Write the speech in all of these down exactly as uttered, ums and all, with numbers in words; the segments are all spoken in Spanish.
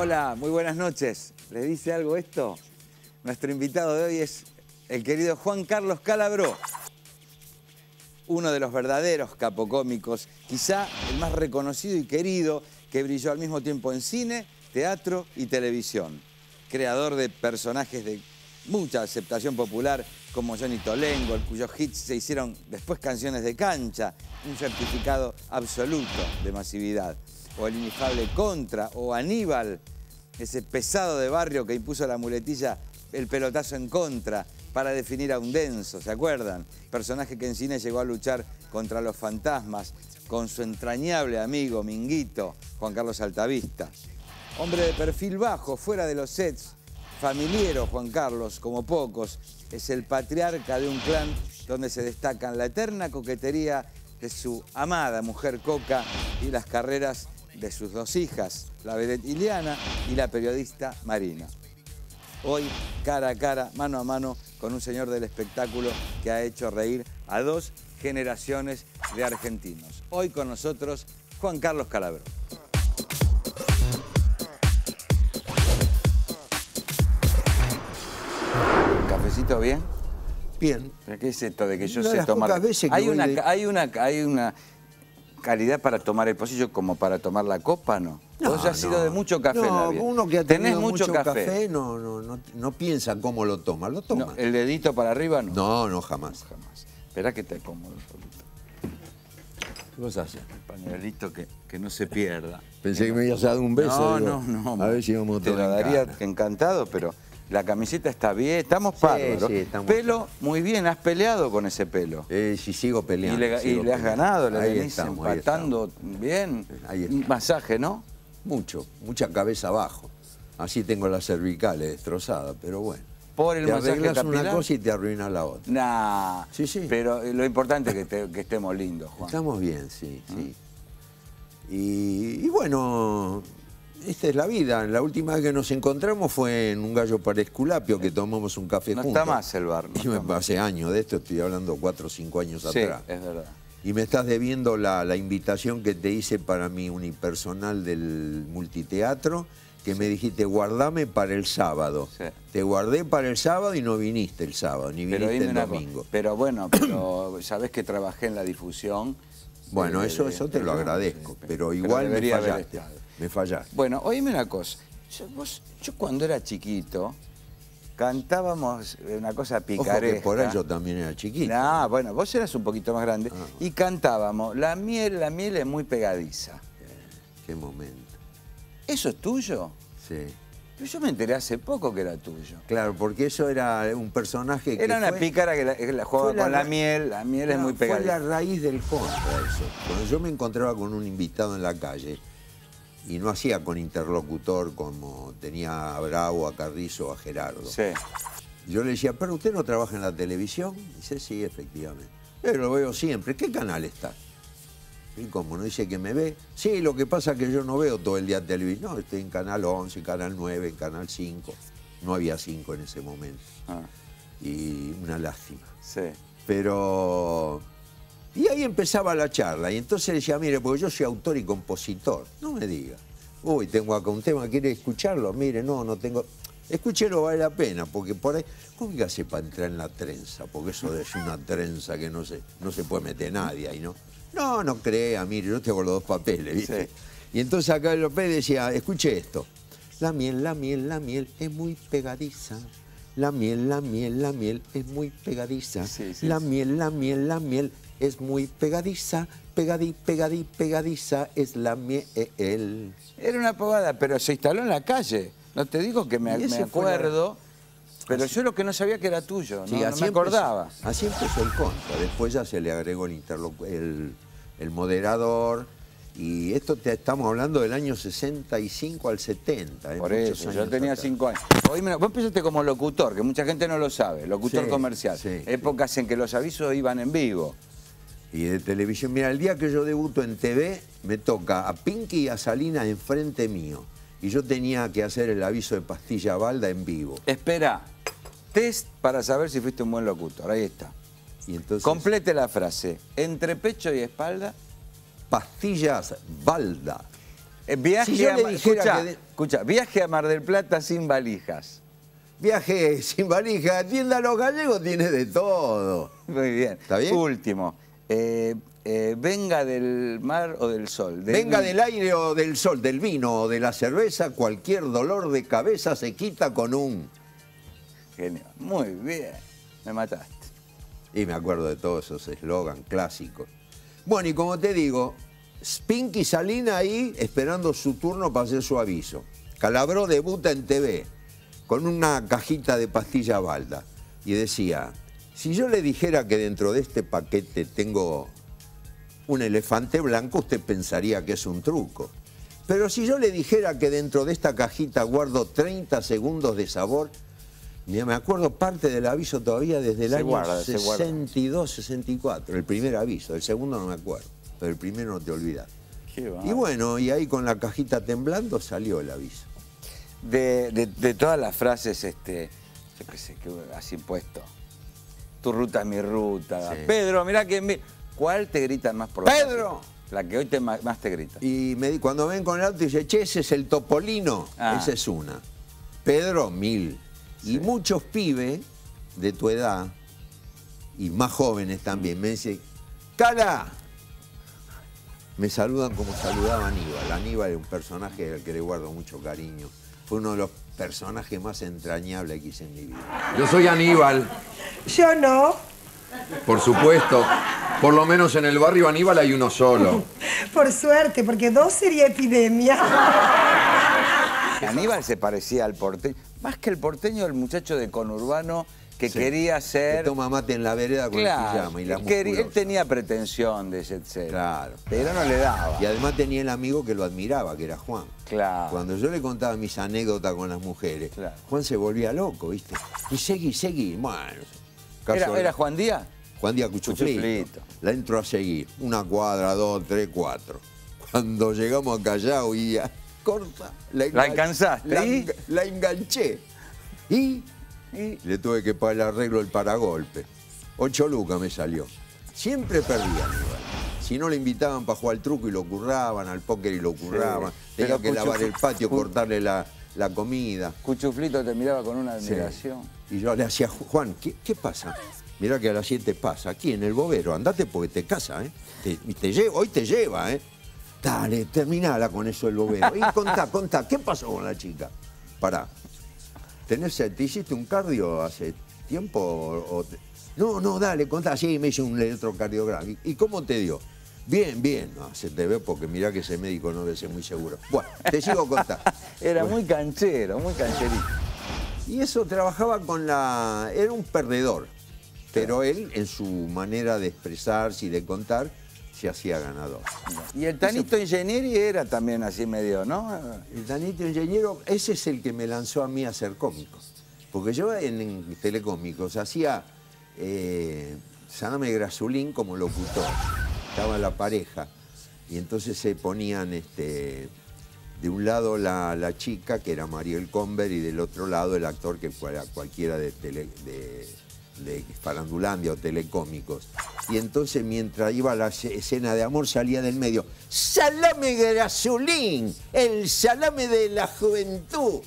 Hola, muy buenas noches. ¿Les dice algo esto? Nuestro invitado de hoy es el querido Juan Carlos Calabró, uno de los verdaderos capocómicos, quizá el más reconocido y querido, que brilló al mismo tiempo en cine, teatro y televisión. Creador de personajes de mucha aceptación popular, como Johnny Tolengo, cuyos hits se hicieron después canciones de cancha, un certificado absoluto de masividad. O el inefable Contra, o Aníbal, ese pesado de barrio que impuso la muletilla el pelotazo en contra para definir a un denso, ¿se acuerdan? Personaje que en cine llegó a luchar contra los fantasmas con su entrañable amigo Minguito, Juan Carlos Altavista. Hombre de perfil bajo, fuera de los sets, familiero Juan Carlos, como pocos, es el patriarca de un clan donde se destacan la eterna coquetería de su amada mujer Coca y las carreras de sus dos hijas, la vedette Iliana y la periodista Marina. Hoy, cara a cara, mano a mano, con un señor del espectáculo que ha hecho reír a dos generaciones de argentinos. Hoy con nosotros, Juan Carlos Calabró. ¿Cafecito bien? Bien. ¿Qué es esto de que yo No, sé las tomar? pocas veces que Hay voy una, de- hay una, hay una calidad para tomar el pocillo como para tomar la copa, ¿no? No, Vos ya has no. sido de mucho café en la No, vida. uno que ha Tenés tenido mucho, café. café no, no, no, no piensa cómo lo toma, lo toma. No, el dedito para arriba no. No, no, jamás. Jamás. Esperá que te acomodo un poquito. ¿Qué vas a hacer? El pañuelito que, que no se pierda. Pensé que me ibas a dar un beso. No, digo, no, no. A ver si vamos Te todos lo en daría cana. encantado, pero la camiseta está bien. Estamos Sí, bárbaros. sí, estamos Pelo muy bien. Has peleado con ese pelo. Eh, si sigo Y peleando. le, y sigo le has peleando. ganado, le Ahí venís estamos, ahí empatando bien. Ahí Un estamos. masaje, ¿no? Mucho, mucha cabeza abajo. Así tengo las cervicales destrozadas, pero bueno. Por el te masaje arreglas capilar. una cosa y te arruinas la otra. Nah. Sí, sí. Pero lo importante es que, te- que estemos lindos, Juan. Estamos bien, sí, sí. Y, y bueno, esta es la vida. La última vez que nos encontramos fue en un gallo para Esculapio, que tomamos un café No juntos. está más el bar. No Y me está más. hace años de esto, estoy hablando cuatro o cinco años Sí, atrás. es verdad. Y me estás debiendo la, la invitación que te hice para mi unipersonal del multiteatro, que me dijiste, guardame para el sábado. Sí. Te guardé para el sábado y no viniste el sábado, ni Pero viniste dime el una domingo. cosa. Pero bueno, pero sabés que trabajé en la difusión. Bueno, de- eso, de- eso te de- lo no, agradezco, sí, pero igual me debería haber fallaste. estado. Me fallaste. Bueno, oíme una cosa. Yo, vos- yo cuando era chiquito cantábamos una cosa Ojo picaresca. que por ahí yo también era chiquito. No, bueno, vos eras un poquito más grande. Ah, Y cantábamos, la miel, la miel es muy pegadiza. Qué momento. ¿Eso es tuyo? Sí. Pero yo me enteré hace poco que era tuyo. Claro, porque eso era un personaje que Era una fue- pícara que la, que la jugaba fue la con la ra- miel, la miel es No, muy fue pegadiza. la raíz del contra eso. Cuando yo me encontraba con un invitado en la calle y no hacía con interlocutor como tenía a Bravo, a Carrizo, a Gerardo. Sí. Yo le decía, pero usted no trabaja en la televisión. Dice, sí, efectivamente. Pero lo veo siempre. ¿Qué canal está? Y como no dice que me ve. Sí, lo que pasa es que yo no veo todo el día televisión. No, estoy en Canal once, Canal nueve, Canal cinco. No había cinco en ese momento. Ah, Y una lástima. sí. Pero... Y ahí empezaba la charla. Y entonces decía, mire, porque yo soy autor y compositor. No me diga. Uy, tengo acá un tema, ¿quiere escucharlo? Mire, no, no tengo... Escúchelo, vale la pena, porque por ahí... ¿Cómo que hace para entrar en la trenza? Porque eso es una trenza que no se, no se puede meter nadie ahí, ¿no? No, no crea, mire, yo tengo los dos papeles, ¿viste? Sí. Y entonces acá López decía, escuche esto. La miel, la miel, la miel es muy pegadiza. La miel, la miel, la miel es muy pegadiza. Sí, sí, la sí. miel, la miel, la miel es muy pegadiza. Pegadí, pegadí, pegadiza es la miel. Era una pavada, pero se instaló en la calle. No te digo que me, Y me ese fue la- acuerdo, pero yo lo que no sabía que era tuyo, no, Sí, no así me empezó- acordaba. así empezó el contra. Después ya se le agregó el, interlocu- el, el moderador. Y esto te estamos hablando del año sesenta y cinco al setenta. ¿eh? Por Muchos eso, yo años tenía atrás. cinco años. Hoy me- vos empezaste como locutor, que mucha gente no lo sabe, locutor Sí, comercial. sí, Épocas en que los avisos iban en vivo. Y de televisión. Mira, el día que yo debuto en T V, me toca a Pinky y a Salina enfrente mío. Y yo tenía que hacer el aviso de Pastilla Balda en vivo. Espera, test para saber si fuiste un buen locutor. Ahí está. Y entonces, Complete la frase. Entre pecho y espalda. Pastillas Balda. Eh, viaje, si yo a, le dijera escucha, que de- escucha, viaje a Mar del Plata sin valijas. Viaje sin valija, tienda a los gallegos tiene de todo. Muy bien. ¿Está bien? Último. Eh, eh, venga del mar o del sol. Del Venga vino. del aire o del sol, del vino o de la cerveza, cualquier dolor de cabeza se quita con un... Genial. Muy bien. Me mataste. Y me acuerdo de todos esos eslogan clásicos. Bueno, y como te digo, Spinky Salina ahí esperando su turno para hacer su aviso. Calabró debuta en T V con una cajita de pastilla Balda y decía, si yo le dijera que dentro de este paquete tengo un elefante blanco, usted pensaría que es un truco. Pero si yo le dijera que dentro de esta cajita guardo treinta segundos de sabor, mira, me acuerdo parte del aviso todavía desde el Se año guarda, se guarda. sesenta y dos, sesenta y cuatro, el primer aviso, el segundo no me acuerdo, pero el primero no te olvidas. Qué Y bueno, y ahí con la cajita temblando salió el aviso. De, de, de todas las frases, este, yo qué sé, que has impuesto. Tu ruta es mi ruta. Sí. Pedro, mirá que... mi- ¿Cuál te gritan más por la ¡Pedro! calle? La que hoy te, ma- más te grita. Y me, di- cuando ven con el auto dice, che, ese es el Topolino. Ah. Esa es una. Pedro, mil. Y muchos pibes de tu edad, y más jóvenes también, me dicen, ¡Cala! Me saludan como saludaba Aníbal. Aníbal es un personaje al que le guardo mucho cariño. Fue uno de los personajes más entrañables que hice en mi vida. Yo soy Aníbal, Yo no, por supuesto. Por lo menos en el barrio Aníbal hay uno solo. por suerte, porque dos sería epidemia. Aníbal se parecía al porteño. Más que el porteño, el muchacho de conurbano que Sí. quería Que ser... toma mate en la vereda con el Claro, pijama y la él, quería- él musculosa. tenía pretensión de jet set. Claro. Pero no le daba. Y además tenía el amigo que lo admiraba, que era Juan. Claro. Cuando yo le contaba mis anécdotas con las mujeres, Claro. Juan se volvía loco, ¿viste? Y seguí, seguí. Bueno, caso- ¿Era, era Juan Díaz? Juan Díaz Cuchuflito. Cuchuflito. La entro a seguir. Una cuadra, dos, tres, cuatro. Cuando llegamos a Callao y ya, corta. ¿La engan- alcanzaste? La, ¿Y? enga- la enganché. Y Y- le tuve que pagar el arreglo el paragolpe. Ocho lucas me salió. Siempre perdía, Aníbal. Si no le invitaban para jugar al truco y lo curraban, al póker y lo curraban. Tenía Pero que Cuchu- lavar el patio, Cu- cortarle la, la comida. Cuchuflito te miraba con una Sí. admiración. Y yo le hacía, Juan, ¿qué, qué pasa? Mirá que a las siete pasa, aquí en el bobero, andate porque te casa, ¿eh? Te, y te lle- hoy te lleva, ¿eh? Dale, terminala con eso del bobero. Y contá, contá, ¿qué pasó con la chica? Pará. ¿Tenés, ¿Te hiciste un cardio hace tiempo? O, o te- No, no, dale, contá. Sí, me hice un electrocardiograma. ¿Y, y cómo te dio? Bien, bien. No, se te ve porque mirá que ese médico no debe ser muy seguro. Bueno, te sigo contando. Era muy canchero, muy cancherito. Y eso trabajaba con la... Era un perdedor, pero él, en su manera de expresarse y de contar, se hacía ganador. Y el Tanito Ingenieri era también así medio, ¿no? El Danito Ingeniero, ese es el que me lanzó a mí a ser cómico. Porque yo en, en Telecómicos hacía eh, Salame Grasulín como locutor. Estaba la pareja y entonces se ponían... este de un lado la, la chica, que era Mariel Comber, y del otro lado el actor, que fuera cualquiera de, tele, de, de Farandulandia o Telecómicos. Y entonces, mientras iba la escena de amor, salía del medio, ¡Salame Grasulín! ¡El salame de la juventud!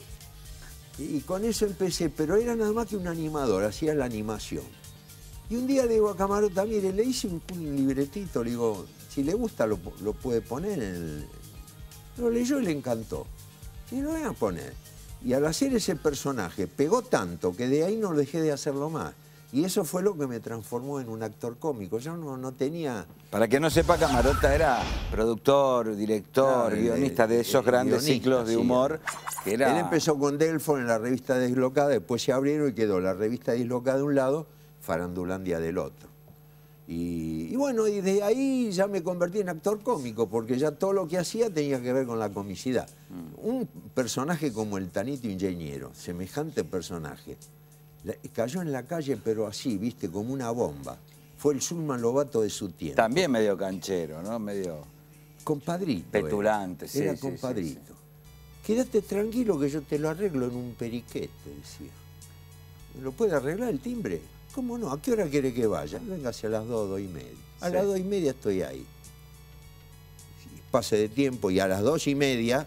Y con eso empecé, pero era nada más que un animador, hacía la animación. Y un día le digo a Camarota, mire, le hice un, un libretito, le digo, si le gusta lo, lo puede poner en el... Lo leyó y le encantó. Y lo voy a poner. Y al hacer ese personaje pegó tanto que de ahí no dejé de hacerlo más. Y eso fue lo que me transformó en un actor cómico. Yo no, no tenía... Para que no sepa, Camarota era productor, director, Claro, el- guionista de esos el grandes guionista, ciclos de sí. humor. Que era... Él empezó con Delfo en la revista Deslocada, después se abrieron y quedó la revista Deslocada de un lado, Farandulandia del otro. Y, y bueno, y de ahí ya me convertí en actor cómico, porque ya todo lo que hacía tenía que ver con la comicidad. Mm. Un personaje como el Tanito Ingeniero, semejante personaje, la, cayó en la calle, pero así, viste, como una bomba. Fue el Zulman Lobato de su tiempo. También medio canchero, ¿no? Medio... Compadrito. Petulante, era. sí, Era sí, compadrito. sí, Quédate tranquilo que yo te lo arreglo en un periquete, decía. ¿Me lo puede arreglar el timbre? ¿Cómo no? ¿A qué hora quiere que vaya? Venga hacia las dos, dos y media. A Sí. las dos y media estoy ahí. pase de tiempo, y a las dos y media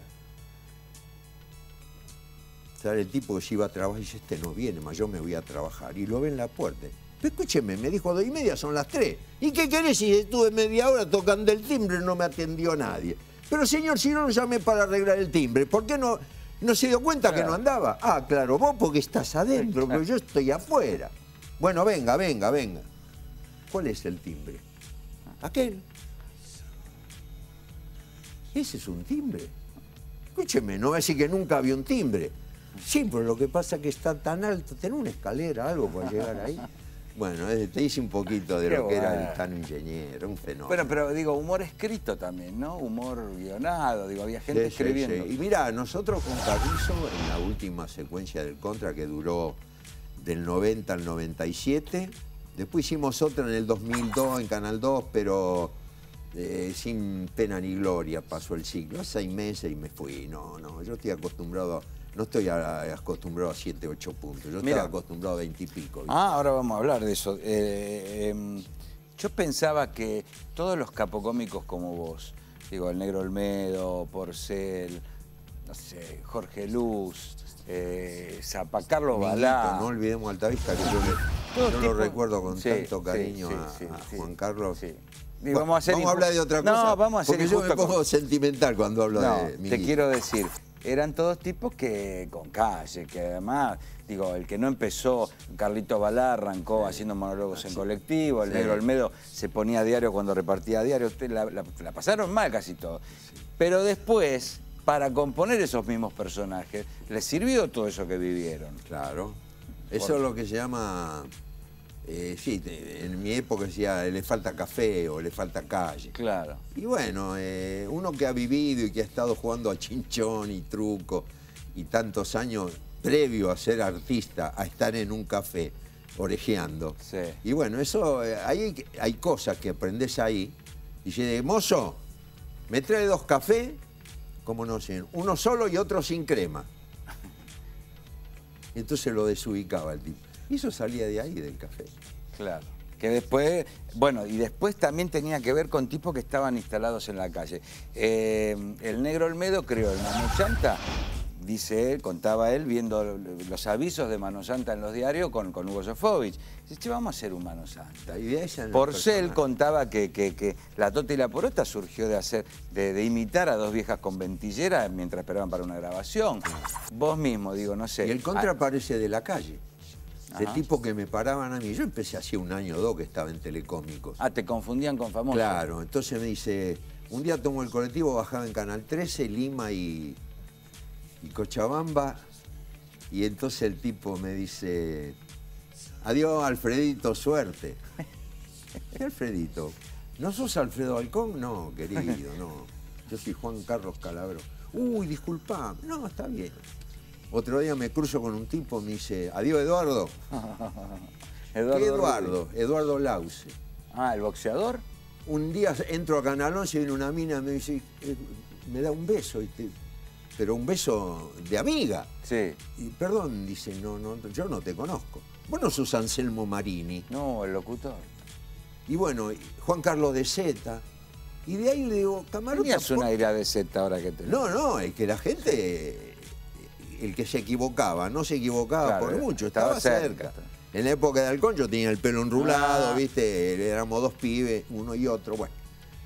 sale el tipo que se iba a trabajar y dice, este no viene más, yo me voy a trabajar. Y lo ve en la puerta. Pero escúcheme, me dijo dos y media, son las tres. ¿Y qué querés si estuve media hora tocando el timbre y no me atendió nadie? Pero señor, si no lo llamé para arreglar el timbre, ¿por qué no, no se dio cuenta claro. que no andaba? Ah, claro, vos porque estás adentro, pero yo estoy afuera. Bueno, venga, venga, venga. ¿Cuál es el timbre? Aquel. Ese es un timbre. Escúcheme, no va a decir que nunca había un timbre. Sí, pero lo que pasa es que está tan alto, tener una escalera, algo para llegar ahí. Bueno, te hice un poquito de Qué lo que bueno. era el Tano Ingeniero, un fenómeno. Bueno, pero digo, humor escrito también, ¿no? Humor guionado, digo, había gente sí, escribiendo. Sí, sí. Y mirá, nosotros con Carrizo, en la última secuencia del Contra, que duró del noventa al noventa y siete, después hicimos otra en el dos mil dos en Canal dos, pero eh, sin pena ni gloria pasó el ciclo. Seis meses y me fui. No, no, yo estoy acostumbrado... No estoy acostumbrado a siete, ocho puntos. Yo Mira, estaba acostumbrado a veinte y pico. ¿viste? Ah, ahora vamos a hablar de eso. Eh, eh, yo pensaba que todos los capocómicos como vos, digo, el Negro Olmedo, Porcel, no sé, Jorge Luz, eh, Zapa, Carlos Balá. No olvidemos Altavista, que yo, le, yo lo recuerdo con sí, tanto cariño sí, a, sí, a sí, Juan Carlos. Sí. Digo, vamos a, hacer vamos a hablar de otra cosa. No, vamos a hacer porque yo me pongo con... sentimental cuando hablo no, de mi te quiero decir. Eran todos tipos que con calle, que además, digo, el que no empezó, Carlito Balá arrancó sí. haciendo monólogos sí. en colectivo, el sí. Negro Olmedo se ponía a diario cuando repartía a diario, usted la, la, la pasaron mal casi todo. Sí. Pero después, para componer esos mismos personajes, les sirvió todo eso que vivieron. Claro, eso Por... es lo que se llama... Eh, sí, en mi época decía, le falta café o le falta calle. Claro. Y bueno, eh, uno que ha vivido y que ha estado jugando a chinchón y truco y tantos años previo a ser artista, a estar en un café orejeando. Sí. Y bueno, eso, eh, hay, hay cosas que aprendés ahí. Y dice, mozo, me trae dos cafés, como no sé, uno solo y otro sin crema. Y entonces lo desubicaba el tipo. Y eso salía de ahí, del café. Claro. Que después, bueno, y después también tenía que ver con tipos que estaban instalados en la calle. Eh, el Negro Olmedo creó el Mano Chanta, dice él, contaba él, viendo los avisos de Mano Santa en los diarios con, con Hugo Sofovich. Dice, che, vamos a hacer un Mano Santa. Y de ella Porcel contaba que, que, que La Tota y la Porota surgió de hacer, de, de imitar a dos viejas con ventillera mientras esperaban para una grabación. Vos mismo, digo, no sé. Y el Contra ah, aparece de la calle. De tipo que me paraban a mí. Yo empecé hace un año o dos que estaba en Telecómicos. Ah, te confundían con famosos. Claro, entonces me dice, un día tomo el colectivo, bajaba en Canal trece, Lima y, y Cochabamba, y entonces el tipo me dice, adiós Alfredito, suerte. ¿Qué Alfredito? ¿No sos Alfredo Halcón? No, querido, no. Yo soy Juan Carlos Calabro. Uy, disculpa. No, está bien. Otro día me cruzo con un tipo, me dice, adiós Eduardo. Eduardo ¿Qué Eduardo? Rubio. Eduardo Lause. Ah, ¿el boxeador? Un día entro a Canal once y viene una mina, me dice, eh, me da un beso, ¿viste? Pero un beso de amiga. Sí. Y perdón, dice, no, no, yo no te conozco. Vos no sos Anselmo Marini. No, el locutor. Y bueno, Juan Carlos de Zeta. Y de ahí le digo, camarón. Tenías una ira de Zeta ahora que te... No, no, es que la gente... El que se equivocaba, no se equivocaba claro, por mucho, estaba, estaba cerca. cerca. En la época de Halcón yo tenía el pelo enrulado, ah. ¿viste? Éramos dos pibes, uno y otro, bueno.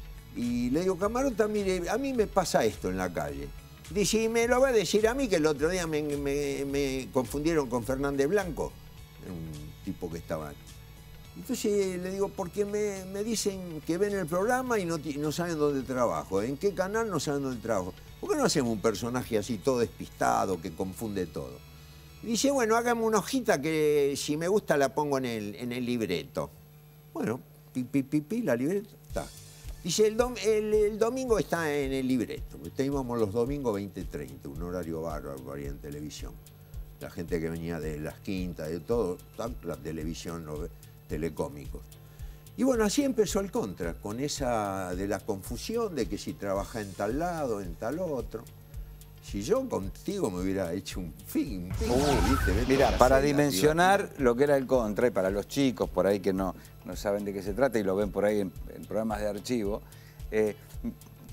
Y le digo, camarota, mire, a mí me pasa esto en la calle. Dice, y me lo va a decir a mí, que el otro día me, me, me confundieron con Fernández Blanco, un tipo que estaba... Entonces le digo, porque me, me dicen que ven el programa y no, no saben dónde trabajo. ¿En qué canal no saben dónde trabajo? ¿Por qué no hacemos un personaje así todo despistado, que confunde todo? Y dice, bueno, hágame una hojita que si me gusta la pongo en el, en el libreto. Bueno, pi, pi, pi, pi, la libreta está. Dice, el, dom, el, el domingo está en el libreto. Teníamos los domingos veinte treinta, un horario bárbaro ahí en televisión. La gente que venía de las quintas, de todo, la televisión, los telecómicos. Y bueno, así empezó el Contra, con esa de la confusión de que si trabaja en tal lado, en tal otro. Si yo contigo me hubiera hecho un fin, fin uh, ¿viste? Mira, para cena, dimensionar digo, lo que era el Contra, y para los chicos por ahí que no, no saben de qué se trata y lo ven por ahí en, en programas de archivo, eh,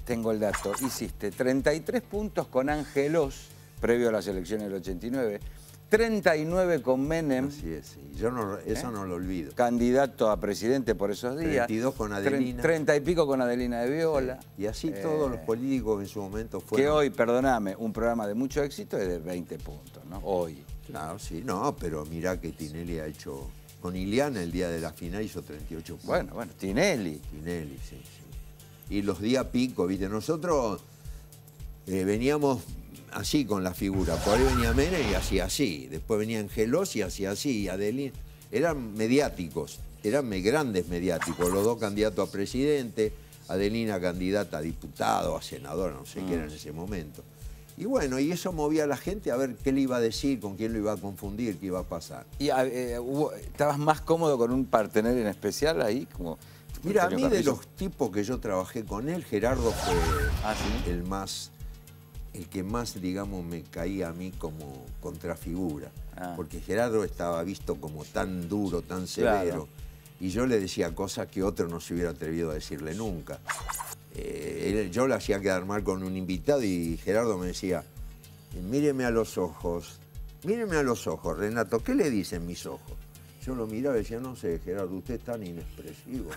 tengo el dato, hiciste treinta y tres puntos con Ángelos, previo a las elecciones del ochenta y nueve, treinta y nueve con Menem. Así es, sí. Yo no, eso ¿Eh? no lo olvido. Candidato a presidente por esos días. treinta y dos con Adelina. treinta y pico con Adelina de Viola. Sí. Y así eh, todos los políticos en su momento fueron. Que hoy, perdóname, un programa de mucho éxito es de veinte puntos, ¿no? Hoy. Claro, sí, no, pero mirá que Tinelli ha hecho... Con Iliana el día de la final hizo treinta y ocho puntos. Bueno, bueno, Tinelli. Tinelli, sí, sí. Y los días pico, ¿viste? Nosotros eh, veníamos así con la figura. Por ahí venía Menem y hacía así. Después venía Angelos y hacía así. Y Adelina. Eran mediáticos, eran grandes mediáticos. Los dos candidatos a presidente, Adelina candidata a diputado, a senadora, no sé mm. qué era en ese momento. Y bueno, y eso movía a la gente a ver qué le iba a decir, con quién lo iba a confundir, qué iba a pasar. ¿Y eh, hubo, estabas más cómodo con un partener en especial ahí? Como Mira, a mí Carrillo. De los tipos que yo trabajé con él, Gerardo fue ¿Ah, sí? el más, el que más, digamos, me caía a mí como contrafigura. Ah. Porque Gerardo estaba visto como tan duro, tan severo. Claro. Y yo le decía cosas que otro no se hubiera atrevido a decirle nunca. Eh, yo le hacía quedar mal con un invitado y Gerardo me decía, míreme a los ojos, míreme a los ojos, Renato, ¿qué le dicen mis ojos? Yo lo miraba y decía, no sé, Gerardo, usted es tan inexpresivo.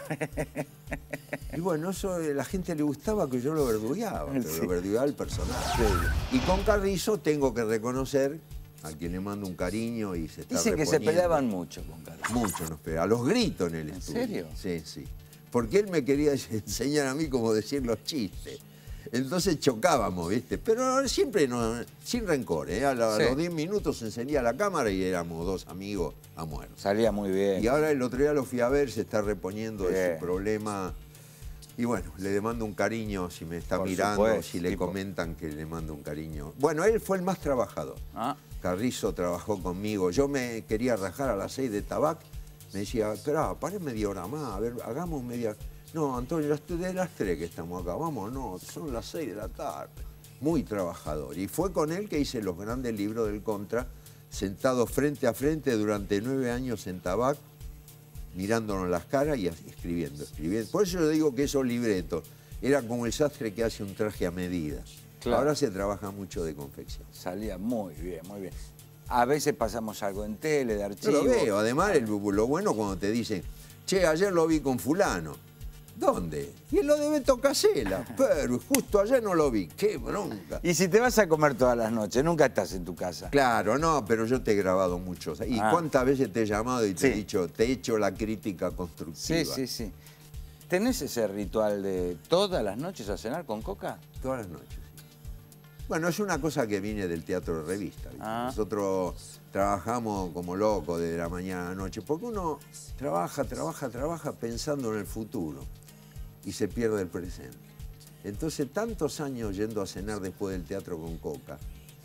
Y bueno, eso a la gente le gustaba que yo lo verdugueaba, pero sí. lo verduguaba el personaje. Sí. Y con Carrizo tengo que reconocer, a quien le mando un cariño y se está Dicen que se peleaban mucho con Carrizo. Mucho nos peleaban, a los gritos en el ¿En estudio. ¿En serio? Sí, sí. Porque él me quería enseñar a mí cómo decir los chistes. Entonces chocábamos, ¿viste? Pero siempre no, sin rencor, ¿eh? A, la, sí. a los diez minutos se encendía la cámara y éramos dos amigos a muerte. Salía muy bien. Y ahora el otro día lo fui a ver, se está reponiendo bien. de su problema. Y bueno, le mando un cariño si me está Por mirando, supuesto, si le tipo. comentan que le mando un cariño. Bueno, él fue el más trabajador. Ah. Carrizo trabajó conmigo. Yo me quería rajar a las seis de Tabac. Me decía, pero paré media hora más, a ver, hagamos media... No, Antonio, de las tres que estamos acá, vamos, no, son las seis de la tarde. Muy trabajador. Y fue con él que hice los grandes libros del Contra, sentado frente a frente durante nueve años en Tabac, mirándonos las caras y escribiendo, escribiendo. Por eso yo digo que esos libretos eran como el sastre que hace un traje a medida. Claro. Ahora se trabaja mucho de confección. Salía muy bien, muy bien. A veces pasamos algo en tele, de archivo. Yo lo veo. Además, el, lo bueno cuando te dicen, che, ayer lo vi con fulano. ¿Dónde? Y él lo de Beto Casella. Pero justo ayer no lo vi. ¡Qué bronca! Y si te vas a comer todas las noches, nunca estás en tu casa. Claro, no, pero yo te he grabado mucho. ¿Y ah. cuántas veces te he llamado y te sí. he dicho, te he hecho la crítica constructiva? Sí, sí, sí. ¿Tenés ese ritual de todas las noches a cenar con Coca? Todas las noches. Bueno, es una cosa que viene del teatro de revista. Ah. Nosotros trabajamos como locos desde la mañana a la noche, porque uno trabaja, trabaja, trabaja pensando en el futuro y se pierde el presente. Entonces, tantos años yendo a cenar después del teatro con Coca.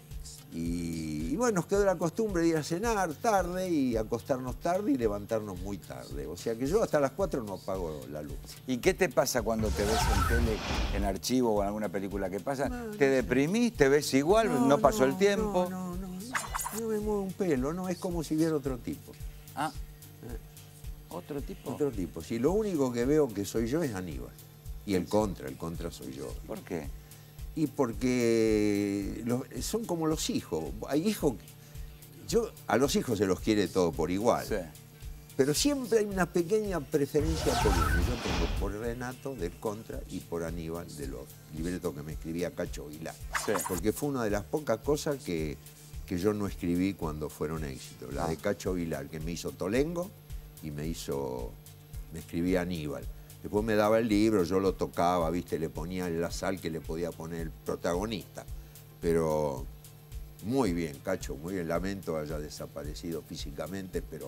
Y, y bueno, nos quedó la costumbre de ir a cenar tarde y acostarnos tarde y levantarnos muy tarde. O sea que yo hasta las cuatro no apago la luz. ¿Y qué te pasa cuando te ves en tele, en archivo o en alguna película que pasa? No, ¿Te deprimís? ¿Te ves igual? ¿No, no pasó no, el tiempo? No, no, no, no, no me muevo un pelo, no, es como si viera otro tipo. Ah, ¿Eh? ¿Otro tipo? Otro tipo. Si lo único que veo que soy yo es Aníbal. Y el contra, el contra soy yo. ¿Por qué? Y porque los, son como los hijos. Hay hijos... Yo a los hijos se los quiere todo por igual. Sí. Pero siempre hay una pequeña preferencia por uno. Yo tengo por Renato, del Contra, y por Aníbal, de los libretos que me escribía Cacho Vilar. Sí. Porque fue una de las pocas cosas que, que yo no escribí cuando fueron éxitos. La ah. de Cacho Vilar, que me hizo Tolengo y me hizo... me escribía Aníbal. Después me daba el libro, yo lo tocaba, ¿viste? Le ponía la sal que le podía poner el protagonista. Pero muy bien, Cacho, muy bien. Lamento haya desaparecido físicamente, pero...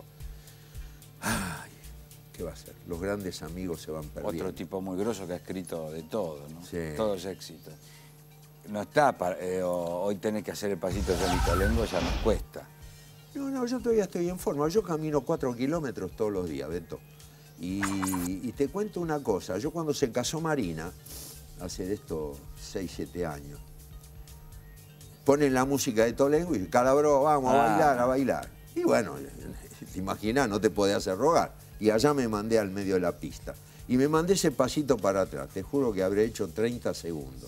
Ay, ¿qué va a ser? Los grandes amigos se van perdiendo. Otro tipo muy grosso que ha escrito de todo, ¿no? Sí. Todos éxitos. No está, para, eh, hoy tenés que hacer el pasito de Tolengo, ya nos cuesta. No, no, yo todavía estoy en forma. Yo camino cuatro kilómetros todos los días, Beto. Y, y te cuento una cosa, yo cuando se casó Marina, hace de esto seis, siete años, ponen la música de Tolengo y Calabro, vamos a ah. bailar, a bailar. Y bueno, te imaginas, no te podés hacer rogar. Y allá me mandé al medio de la pista. Y me mandé ese pasito para atrás, te juro que habré hecho treinta segundos.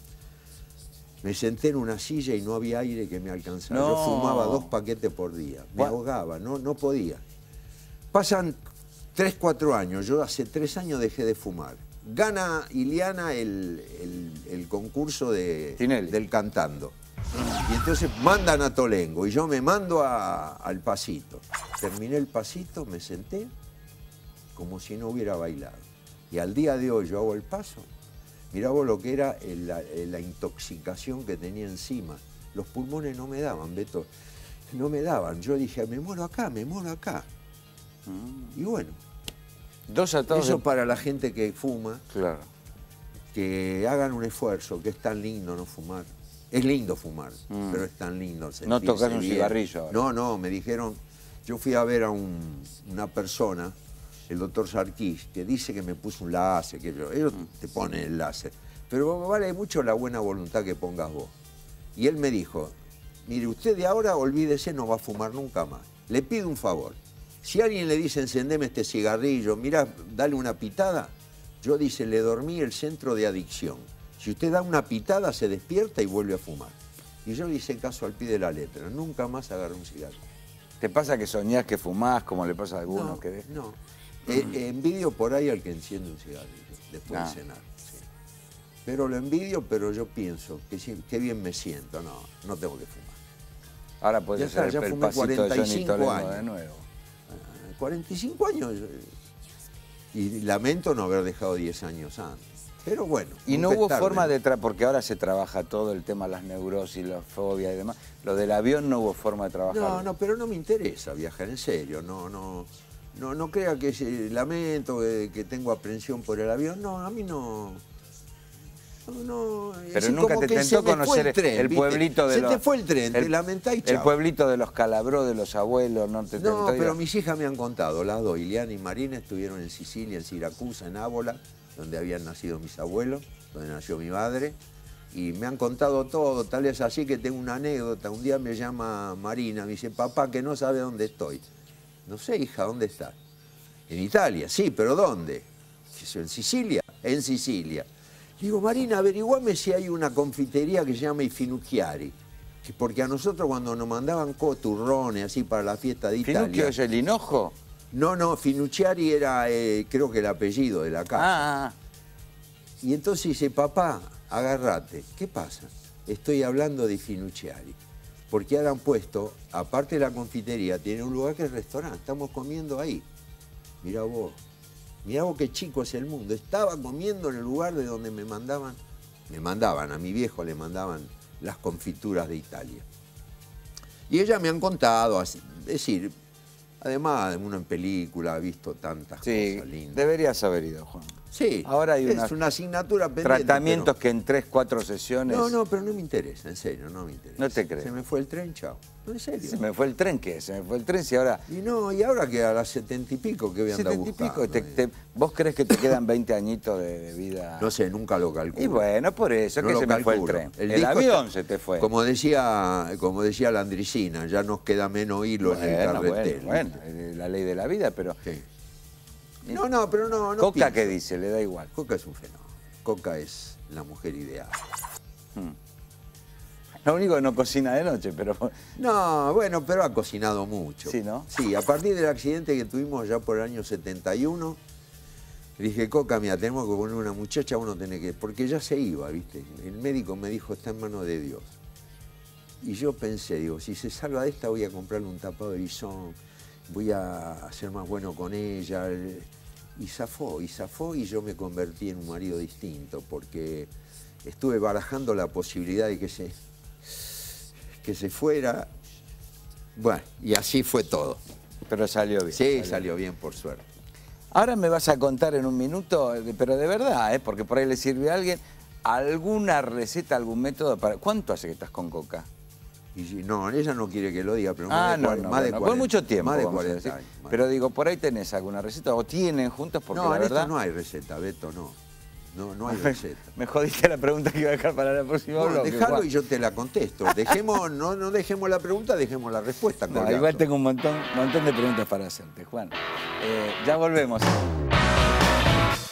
Me senté en una silla y no había aire que me alcanzara. No. Yo fumaba dos paquetes por día, me What? ahogaba, no, no podía. Pasan tres, cuatro años, yo hace tres años dejé de fumar. Gana Iliana el, el, el concurso de, del cantando. Y entonces mandan a Tolengo y yo me mando a, al pasito. Terminé el pasito, me senté como si no hubiera bailado. Y al día de hoy yo hago el paso. Mirá vos lo que era el, la, la intoxicación que tenía encima. Los pulmones no me daban, Beto. No me daban. Yo dije, me muero acá, me muero acá. Mm. Y bueno. Dos atados Eso de... para la gente que fuma. Claro. Que hagan un esfuerzo, que es tan lindo no fumar. Es lindo fumar, mm. pero es tan lindo sentirse no tocar un bien. cigarrillo ahora. No, no, me dijeron... Yo fui a ver a un, una persona, el doctor Sarkis, que dice que me puso un láser, que yo, ellos mm. te ponen el láser. Pero vale mucho la buena voluntad que pongas vos. Y él me dijo, mire, usted de ahora olvídese, no va a fumar nunca más. Le pido un favor. Si alguien le dice, encendeme este cigarrillo, mira, dale una pitada, yo dice, le dormí el centro de adicción. Si usted da una pitada, se despierta y vuelve a fumar. Y yo le hice caso al pie de la letra, nunca más agarré un cigarrillo. ¿Te pasa que soñás que fumás, como le pasa a algunos? No, que no. Eh, eh, envidio por ahí al que enciende un cigarrillo, después ah. de cenar. Sí. Pero lo envidio, pero yo pienso que sí, qué bien me siento. No, no tengo que fumar. Ahora puedes hacer ya el, el fumé pasito cuarenta y de Johnny cinco Tolengo años. de nuevo. cuarenta y cinco años. Y lamento no haber dejado diez años antes. Pero bueno. Y no hubo forma de... Tra porque ahora se trabaja todo el tema de las neurosis, la fobia y demás. Lo del avión no hubo forma de trabajar. No, no, pero no me interesa viajar, en serio. No, no, no, no crea que se, lamento, que, que tengo aprensión por el avión. No, a mí no... No, no, pero nunca te tentó conocer el, tren, el pueblito de se los... Se te fue el tren, el, te lamentás y chao. El pueblito de los Calabró, de los abuelos, no te No, tentó pero ir? mis hijas me han contado, las dos, Iliana y Marina, estuvieron en Sicilia, en Siracusa, en Ábola, donde habían nacido mis abuelos, donde nació mi madre, y me han contado todo, tal vez así que tengo una anécdota. Un día me llama Marina, me dice, papá, que no sabe dónde estoy. No sé, hija, ¿dónde estás? En Italia, sí, pero ¿dónde? En Sicilia, en Sicilia. Digo, Marina, averiguame si hay una confitería que se llama I Finucchiari. Porque a nosotros cuando nos mandaban turrones así para la fiesta de Italia... ¿Finucchio es el hinojo? No, no, Finucchiari era, eh, creo que el apellido de la casa. Ah. Y entonces dice, papá, agárrate. ¿Qué pasa? Estoy hablando de Finucchiari. Porque ahora han puesto, aparte de la confitería, tiene un lugar que es restaurante. Estamos comiendo ahí. Mirá vos. Mirá vos qué chico es el mundo. Estaba comiendo en el lugar de donde me mandaban, me mandaban, a mi viejo le mandaban las confituras de Italia. Y ellas me han contado, es decir, además uno en película ha visto tantas sí, cosas lindas. Deberías haber ido, Juan. Sí, ahora hay una, es una asignatura pendiente. Tratamientos pero... que en tres, cuatro sesiones... No, no, pero no me interesa, en serio, no me interesa. No te crees. Se me fue el tren, chao. No, en serio. Se me fue el tren, ¿qué? Se me fue el tren, si ahora... Y no, y ahora que a las setenta y pico, ¿qué voy a andar buscando? Pico, te, te, ¿Vos crees que te quedan veinte añitos de, de vida? No sé, nunca lo calculo. Y bueno, por eso no que se calculo. me fue el tren. El, el avión está, se te fue. Como decía, como decía la Andricina, ya nos queda menos hilo bueno, en el carretel. Bueno, bueno, la ley de la vida, pero... Sí. No, no, pero no, no Coca, pienso. ¿qué dice? Le da igual. Coca es un fenómeno. Coca es la mujer ideal. Hmm. Lo único que no cocina de noche, pero... No, bueno, pero ha cocinado mucho. Sí, ¿no? Sí, a partir del accidente que tuvimos ya por el año setenta y uno, dije, Coca, mira, tenemos que poner una muchacha, uno tiene que... Porque ya se iba, ¿viste? El médico me dijo, está en manos de Dios. Y yo pensé, digo, si se salva de esta voy a comprarle un tapado de bisón, voy a ser más bueno con ella. Y zafó, y zafó, y yo me convertí en un marido distinto, porque estuve barajando la posibilidad de que se, que se fuera. Bueno, y así fue todo. Pero salió bien. Sí, salió, salió bien, por suerte. Ahora me vas a contar en un minuto, pero de verdad, ¿eh? Porque por ahí le sirve a alguien, alguna receta, algún método para... ¿Cuánto hace que estás con Coca? Y no, ella no quiere que lo diga, pero ah, más, no, de, no, más bueno, de cuarenta. Por mucho tiempo, Más de vamos a cuarenta decir. años. Pero digo, por ahí tenés alguna receta, o tienen juntos, porque no, la en verdad... esto no hay receta, Beto, no. No, no hay receta. Me jodiste la pregunta que iba a dejar para la próxima no, bloque, dejalo Juan. y yo te la contesto. Dejemos, no, no dejemos la pregunta, dejemos la respuesta. No, igual tengo un montón, montón de preguntas para hacerte, Juan. Eh, ya volvemos.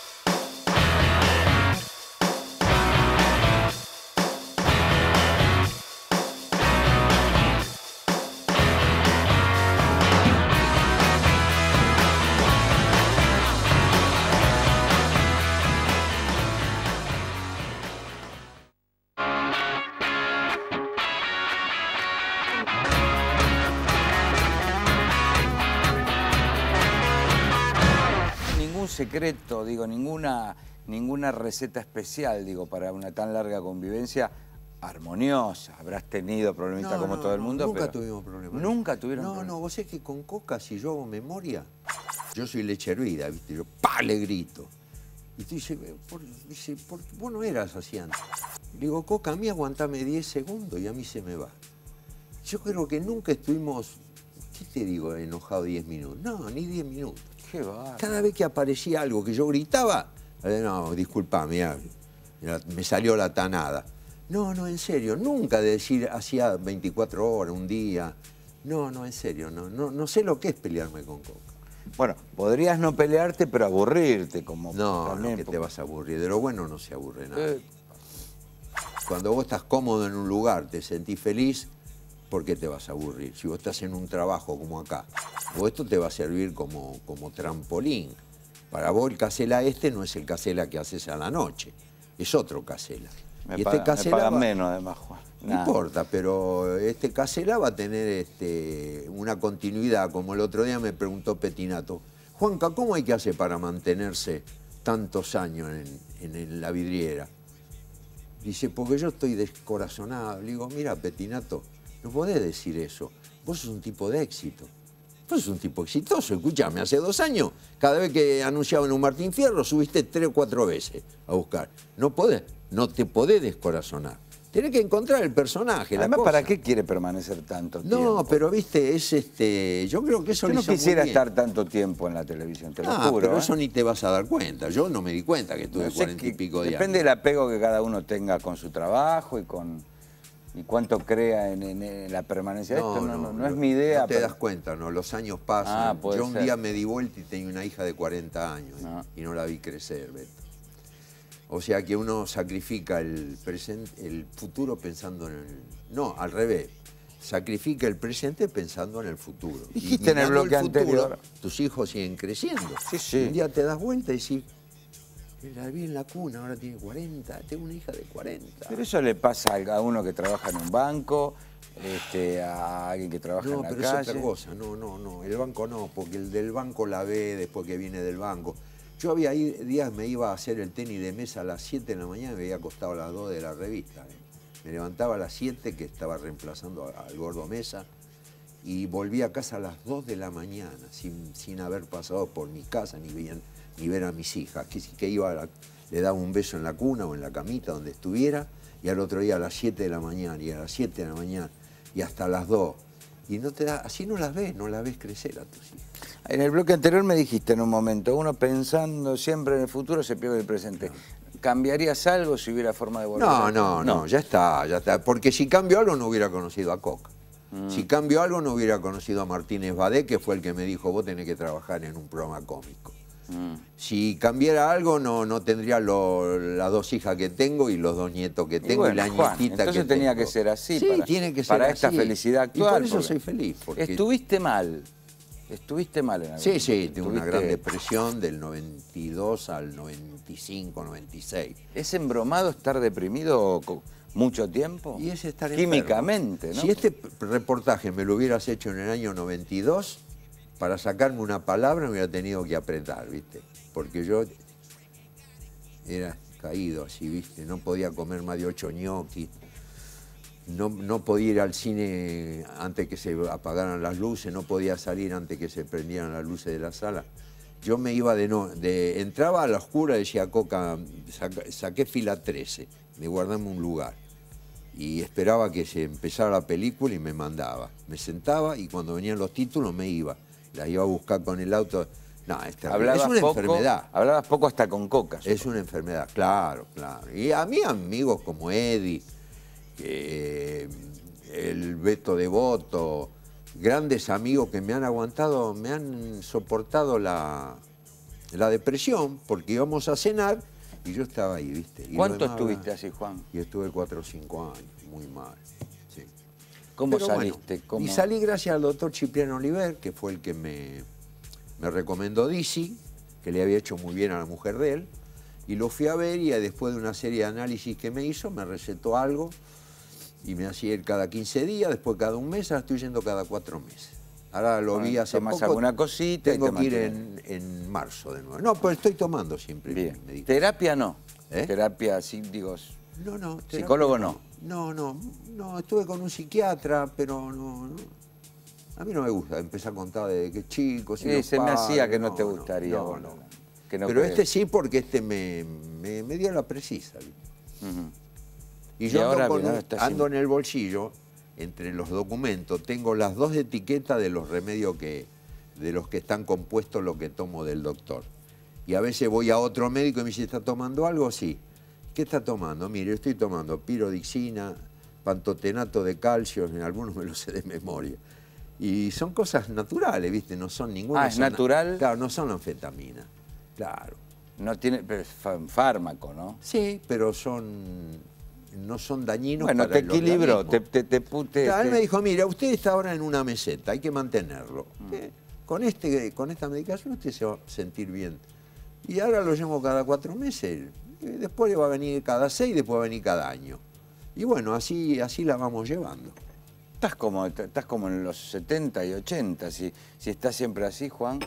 secreto, digo, ninguna, ninguna receta especial, digo, para una tan larga convivencia armoniosa. Habrás tenido problemitas No, como no, todo el no, mundo, nunca pero... tuvimos problemas. ¿Nunca tuvieron No, problemas? no, vos sabés que con Coca, si yo hago memoria, yo soy leche hervida, ¿viste? Yo, ¡pa!, le grito. Y tú dices, por, dice, por, vos no eras así antes. Le digo, Coca, a mí aguantame diez segundos y a mí se me va. Yo creo que nunca estuvimos, ¿qué te digo, enojado diez minutos? No, ni diez minutos. Qué bárbaro. Cada vez que aparecía algo que yo gritaba, eh, no, disculpa, mira, me salió la tanada. No, no, en serio, nunca de decir hacía veinticuatro horas, un día. No, no, en serio, no, no, no sé lo que es pelearme con Coca. Bueno, podrías no pelearte, pero aburrirte, como No, también, no, que porque- te vas a aburrir. De lo bueno no se aburre nada. Eh, Cuando vos estás cómodo en un lugar, te sentís feliz, ¿por qué te vas a aburrir? Si vos estás en un trabajo como acá, o esto te va a servir como, como trampolín. Para vos el casela este no es el casela que haces a la noche, es otro casela. me, y pagan, este me casela pagan va- menos, además, Juan. No Nada. importa, pero este casela va a tener este, una continuidad. Como el otro día me preguntó Petinato, Juanca, ¿cómo hay que hacer para mantenerse tantos años en, en- en la vidriera? Dice, porque yo estoy descorazonado. Le digo, mira, Petinato, no podés decir eso. Vos sos un tipo de éxito. Vos sos un tipo exitoso. Escuchame, hace dos años, cada vez que anunciaban un Martín Fierro, subiste tres o cuatro veces a buscar. No podés, no te podés descorazonar. Tenés que encontrar el personaje, la Además, cosa. ¿para qué quiere permanecer tanto tiempo? No, pero viste, es este. Yo creo que eso Yo le no hizo muy quisiera bien. estar tanto tiempo en la televisión, te lo Ah, juro. pero ¿eh? eso ni te vas a dar cuenta. Yo no me di cuenta que No estuve sé cuarenta y qué- pico de Depende años. del apego que cada uno tenga con su trabajo y con y cuánto crea en, en- en la permanencia de esto. No, no, no es mi idea. No te pero- das cuenta, ¿no? Los años pasan. Ah, puede Yo un ser. día me di vuelta y tenía una hija de cuarenta años Ah. y no la vi crecer, Beto. O sea que uno sacrifica el presente, el futuro pensando en el. No, al revés. Sacrifica el presente pensando en el futuro. Y Dijiste en el mirando bloque futuro, anterior. tus hijos siguen creciendo. Sí, sí. Y un día te das vuelta y decís, la vi en la cuna, ahora tiene cuarenta, tengo una hija de cuarenta. Pero eso le pasa a uno que trabaja en un banco, este, a alguien que trabaja No, en la pero calle. es otra cosa, no, no, no, el banco no, porque el del banco la ve después que viene del banco. Yo había ahí, días me iba a hacer el tenis de mesa a las siete de la mañana y me había acostado a las dos de la revista. ¿eh? Me levantaba a las siete, que estaba reemplazando a- al gordo Mesa, y volví a casa a las dos de la mañana, sin, sin haber pasado por mi casa ni, bien, ni ver a mis hijas. Que, que iba a la- le daba un beso en la cuna o en la camita donde estuviera, y al otro día a las siete de la mañana, y a las siete de la mañana, y hasta las dos. Y no te da, así no las ves, no las ves crecer a tus hijas. En el bloque anterior me dijiste en un momento, uno pensando siempre en el futuro se pierde el presente. ¿Cambiarías algo si hubiera forma de volver? No, a- no, no, ya está, ya está. Porque si cambio algo no hubiera conocido a Coca. Mm. Si cambio algo no hubiera conocido a Martínez Badé, que fue el que me dijo, vos tenés que trabajar en un programa cómico. Mm. Si cambiara algo no, no tendría lo- las dos hijas que tengo y los dos nietos que Y tengo y, bueno, la Juan, nietita entonces que tenía tengo. que ser así Sí, para- tiene que ser para esta así. felicidad Y por actual, eso porque soy feliz. Porque... Estuviste mal. Estuviste mal en algún Sí, momento. sí, tuve una gran Estuviste- depresión del noventa y dos al noventa y cinco, noventa y seis. ¿Es embromado estar deprimido co- mucho tiempo? Y es estar Químicamente, enfermo. ¿no? Si este p- reportaje me lo hubieras hecho en el año noventa y dos, para sacarme una palabra me hubiera tenido que apretar, ¿viste? Porque yo era caído así, ¿viste? No podía comer más de ocho ñoquis. No, no podía ir al cine antes que se apagaran las luces, no podía salir antes que se prendieran las luces de la sala. Yo me iba de no, de, entraba a la oscura y decía, Coca, saca- saqué fila trece, me guardame un lugar. Y esperaba que se empezara la película y me mandaba. Me sentaba y cuando venían los títulos me iba. La iba a buscar con el auto. No, es terrible. Hablabas Es una poco, enfermedad. Hablabas poco hasta con Coca. Es una enfermedad, claro, claro. Y a mí amigos como Eddie, que, el Beto Devoto, grandes amigos que me han aguantado, me han soportado la, la depresión, porque íbamos a cenar y yo estaba ahí, ¿viste? Y ¿Cuánto lo demás, estuviste así, Juan? Y estuve cuatro o cinco años, muy mal. Sí. ¿Cómo Pero bueno, saliste? ¿Cómo? Y salí gracias al doctor Cipriano Oliver, que fue el que me, me recomendó Dizzy, que le había hecho muy bien a la mujer de él, y lo fui a ver y después de una serie de análisis que me hizo, me recetó algo y me hacía ir cada quince días, después cada un mes, ahora estoy yendo cada cuatro meses. Ahora lo Bueno, vi hace tomás poco. alguna cosita y Tengo te que ir mantienes. en, en marzo de nuevo. No, pero estoy tomando siempre. Bien. medicamentos. Terapia no. ¿Eh? Terapia, sí, digo, No, no. terapia psicólogo no. No, no, no. Estuve con un psiquiatra, pero no, no. A mí no me gusta empezar a contar desde que chico. Si Sí, los se me padres, hacía que no, no, te no, gustaría. no, bueno, no. que no pero querés. este sí, porque este me, me, me dio la precisa. ¿Viste? Ujú. Y Y yo ahora, ando, con mirá, un- está ando sin- en el bolsillo, entre los documentos, tengo las dos etiquetas de los remedios que, de los que están compuestos lo que tomo del doctor. Y a veces voy a otro médico y me dice, ¿está tomando algo? Sí. ¿Qué está tomando? Mire, estoy tomando pirodixina, pantotenato de calcio, en algunos me los sé de memoria. Y son cosas naturales, ¿viste? No son ninguna... Ah, ¿es son- natural? Claro, no son anfetamina. Claro. No tiene, pero es fa- fármaco, ¿no? Sí, pero son... no son dañinos Bueno, para te el equilibró, organismo. te, te, te, pute- Claro, él te- me dijo, mira, usted está ahora en una meseta, hay que mantenerlo. Mm. Eh, con, este, con esta medicación usted se va a sentir bien. Y ahora lo llevo cada cuatro meses, y después le va a venir cada seis, después va a venir cada año. Y bueno, así, así la vamos llevando. Estás como, estás como en los setenta y ochenta, si, si estás siempre así, Juan.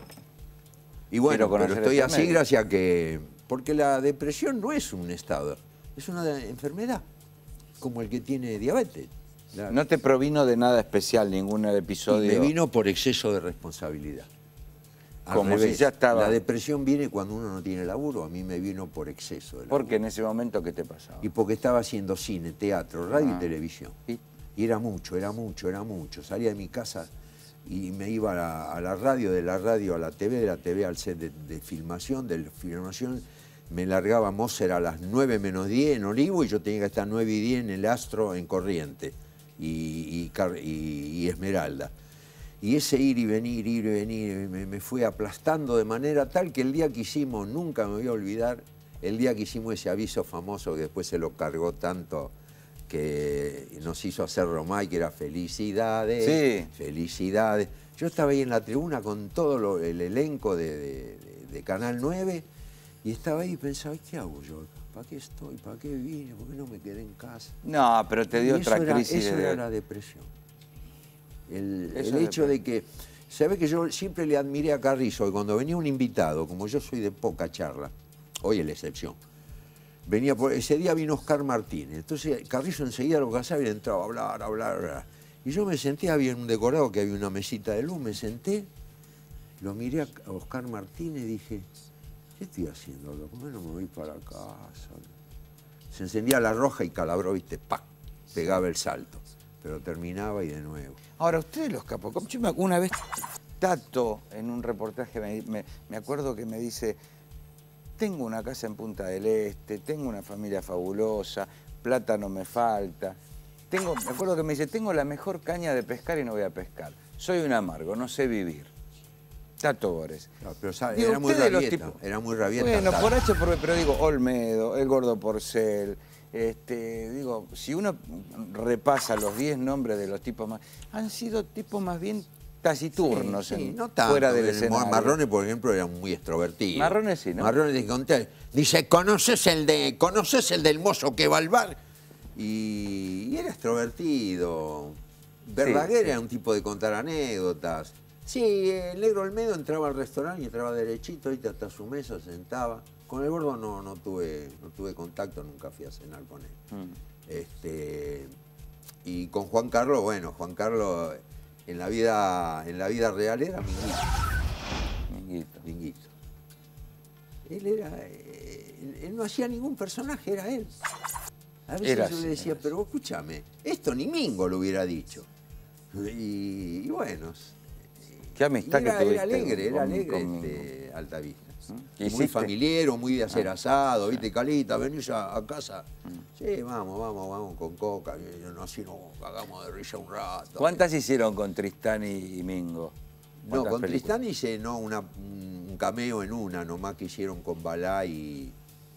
Y bueno, Quiero conocer pero estoy este así médico. gracias a que... Porque la depresión no es un estado, es una enfermedad, como el que tiene diabetes. La- No te provino de nada especial, ningún Y episodio. me vino por exceso de responsabilidad. Al Como si revés, ya estaba- La depresión viene cuando uno no tiene laburo, a mí me vino por exceso de laburo. Porque en ese momento, ¿qué te pasaba? Y porque estaba haciendo cine, teatro, radio Ah. y televisión. ¿Y? Y era mucho, era mucho, era mucho. Salía de mi casa y me iba a la, a la radio, de la radio a la T V, de la T V al set de, de filmación, de la filmación. Me largaba Moser a las nueve menos diez en Olivo y yo tenía que estar nueve y diez en el Astro en Corriente y, y Car- y- y Esmeralda. Y ese ir y venir, ir y venir, me, me fue aplastando de manera tal que el día que hicimos, nunca me voy a olvidar, el día que hicimos ese aviso famoso que después se lo cargó tanto que nos hizo hacer Romay, que era felicidades, Sí. felicidades. Yo estaba ahí en la tribuna con todo lo- el elenco de, de- de- de Canal nueve y estaba ahí y pensaba, ¿qué hago yo? ¿Para qué estoy? ¿Para qué vine? ¿Por qué no me quedé en casa? No, pero te dio Y eso otra era- crisis. Eso de- era la depresión. El, Eso el es hecho de que, ¿sabe que yo siempre le admiré a Carrizo? Que cuando venía un invitado, como yo soy de poca charla, hoy es la excepción, venía por, ese día vino Oscar Martínez. Entonces Carrizo enseguida lo que hacía era entraba a hablar, a hablar, a hablar. Y yo me senté, había un decorado que había una mesita de luz, me senté, lo miré a Oscar Martínez y dije, ¿qué estoy haciendo? ¿Por qué no me voy para casa? Se encendía la roja y Calabró, viste, ¡pac! Pegaba el salto. Pero terminaba y de nuevo. Ahora, ustedes los Capocom, yo me, una vez, Tato, en un reportaje, me, me- me acuerdo que me dice, tengo una casa en Punta del Este, tengo una familia fabulosa, plata no me falta. Tengo, me acuerdo que me dice, tengo la mejor caña de pescar y no voy a pescar. Soy un amargo, no sé vivir. Tato Bores. No, pero sabe, Digo, era muy ustedes los rabieta, tipos- era muy rabieta. Bueno, Tato. por H, por B, pero digo, Olmedo, el Gordo Porcel, este, digo, si uno repasa los diez nombres de los tipos más, han sido tipos más bien taciturnos, Sí, sí, en- no tanto. fuera del El escenario. Marrones, por ejemplo, era muy extrovertido. Marrones sí, ¿no? Marrones te conté, dice, ¿conoces el de, ¿conoces el del mozo que va al bar? Y, y era extrovertido. Verdaguer sí. era un tipo de contar anécdotas. Sí, el negro Olmedo entraba al restaurante y entraba derechito, ahí hasta su mesa, se sentaba. Con el gordo no, no, tuve, no tuve contacto, nunca fui a cenar con él. Mm. Este, y con Juan Carlos, bueno, Juan Carlos en la vida, en la vida real era Minguito. Minguito. Minguito. Él era, eh, él, él no hacía ningún personaje, era él. A veces Era yo así, le decía, era pero escúchame, esto ni Mingo lo hubiera dicho. Y, y bueno, Qué amistad y era, que tuviste era alegre, con- era con- alegre con Mingo. este, Altavista. ¿Mm? Muy ¿Hiciste? familiero, muy de hacer Ah. asado, ¿viste, Calita? Venís a, a casa. Mm. Sí, vamos, vamos, vamos con coca. Y yo, no, así nos cagamos de risa un rato. ¿Cuántas hicieron con Tristán y, y Mingo? No, ¿Cuántas con películas? Tristán hice no, una, un cameo en una, nomás que hicieron con Balá y...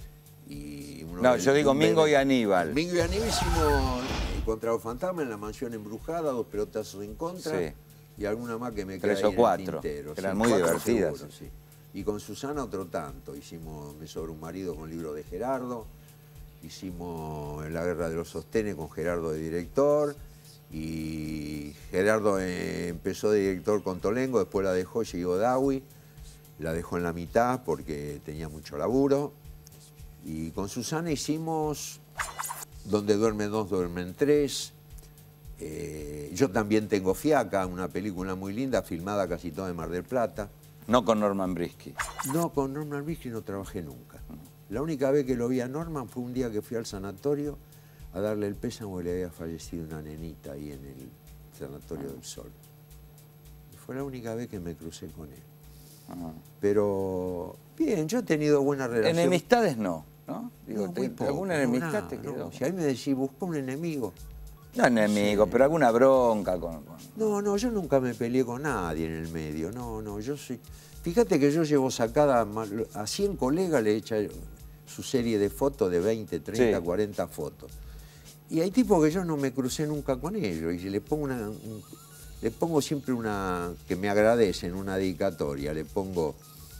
y uno No, del- yo digo un Mingo bebé. y Aníbal. Mingo y Aníbal hicimos eh, Contra los Fantasmas en la mansión embrujada, dos pelotazos en contra. Sí. Y alguna más que me Tres queda o ahí cuatro, en el tintero. que eran sí, muy cuatro divertidas. seguro, sí. Y con Susana otro tanto. Hicimos Me sobre un marido con libro de Gerardo. Hicimos La guerra de los sostenes con Gerardo de director. Y Gerardo eh, empezó de director con Tolengo, después la dejó, llegó Dawi, la dejó en la mitad porque tenía mucho laburo. Y con Susana hicimos Donde duermen dos, duermen tres. Eh, yo también tengo Fiaca, una película muy linda, filmada casi toda en Mar del Plata. No con Norman Brisky. No, con Norman Brisky no trabajé nunca. La única vez que lo vi a Norman fue un día que fui al sanatorio a darle el pésamo que le había fallecido una nenita ahí en el Sanatorio del Sol. Y fue la única vez que me crucé con él. Ajá. Pero bien, yo he tenido buena relación. Enemistades no, ¿no? Digo, No, te- muy poco, ¿alguna no, enemistad nada, te quedó? no. Si ahí me decís, busca un enemigo. No enemigo, pero alguna bronca con... con- No, no, yo nunca me peleé con nadie en el medio. No, no, yo soy... Fíjate que yo llevo sacada a a cien colegas, le he hecho su serie de fotos de veinte, treinta, Sí. cuarenta fotos. Y hay tipos que yo no me crucé nunca con ellos. Y le pongo, una, un- le pongo siempre una... que me agradecen, una dedicatoria. Le pongo...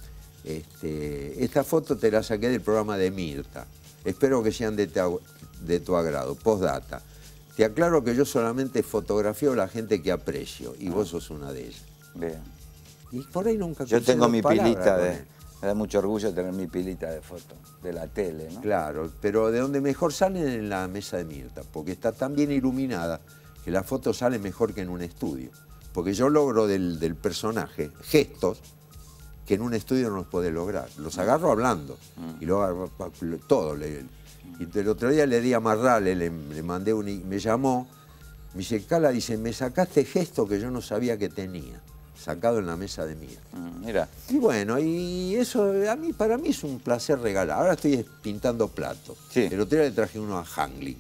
Este, esta foto te la saqué del programa de Mirta. Espero que sean de, te- de tu agrado. Postdata. Te aclaro que yo solamente fotografío a la gente que aprecio. Y vos sos una de ellas. Bien. Y por ahí nunca Yo crucé tengo dos mi palabras pilita con de... él. Me da mucho orgullo tener mi pilita de fotos, de la tele, ¿no? Claro, pero de donde mejor salen en la mesa de Mirta, porque está tan bien iluminada que la foto sale mejor que en un estudio. Porque yo logro del, del personaje gestos que en un estudio no los puede lograr. Los agarro hablando y lo agarro pa- lo- todo. Le, y el otro día le di a Marrale, le, le mandé un... i- me llamó, me dice, Cala, dice, me sacaste gesto que yo no sabía que tenía, sacado en la mesa de Mirta. Mm, Mira, Y bueno, y eso a mí, para mí es un placer regalar. Ahora estoy pintando platos. Sí. El otro día le traje uno a Hangling.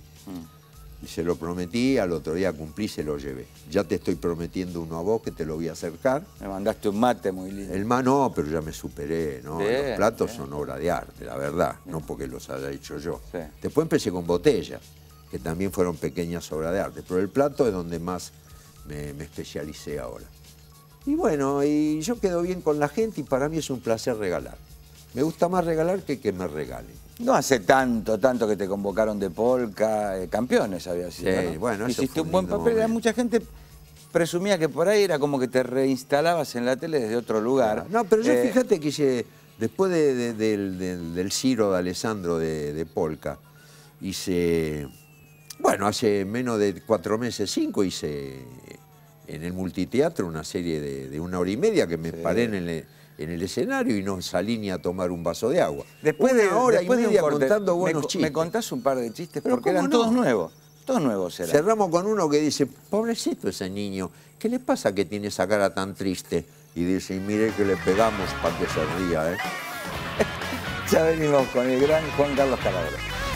Y se lo prometí, al otro día cumplí, se lo llevé. Ya te estoy prometiendo uno a vos que te lo voy a acercar. me mandaste un mate muy lindo. El más no, pero ya me superé, ¿no? Bien, los platos bien. son obra de arte, la verdad, no porque los haya hecho yo. Sí. Después empecé con botellas, que también fueron pequeñas obras de arte, pero el plato es donde más me, me especialicé ahora. Y bueno, y yo quedo bien con la gente y para mí es un placer regalar. Me gusta más regalar que que me regalen. No hace tanto, tanto que te convocaron de Polka, eh, campeones había sido, Sí, ¿no? bueno, eso Hiciste fue un un buen lindo papel, momento. mucha gente presumía que por ahí era como que te reinstalabas en la tele desde otro lugar. No, pero yo Eh, fíjate que hice, después de- de- del, del- del Ciro de Alessandro de, de Polka, hice, bueno, hace menos de cuatro meses, cinco, hice en el multiteatro una serie de, de una hora y media que me Sí. paré en el, en el escenario y no salí ni a tomar un vaso de agua. Después una de, hora después y de un media corte, contando me buenos co- chistes. ¿Me contás un par de chistes? Pero Porque ¿cómo eran no? todos nuevos. Todos nuevos eran. Cerramos con uno que dice, pobrecito ese niño, ¿qué le pasa que tiene esa cara tan triste? Y dice, y mire que le pegamos para que se ría, ¿eh? Ya venimos con el gran Juan Carlos Calabro.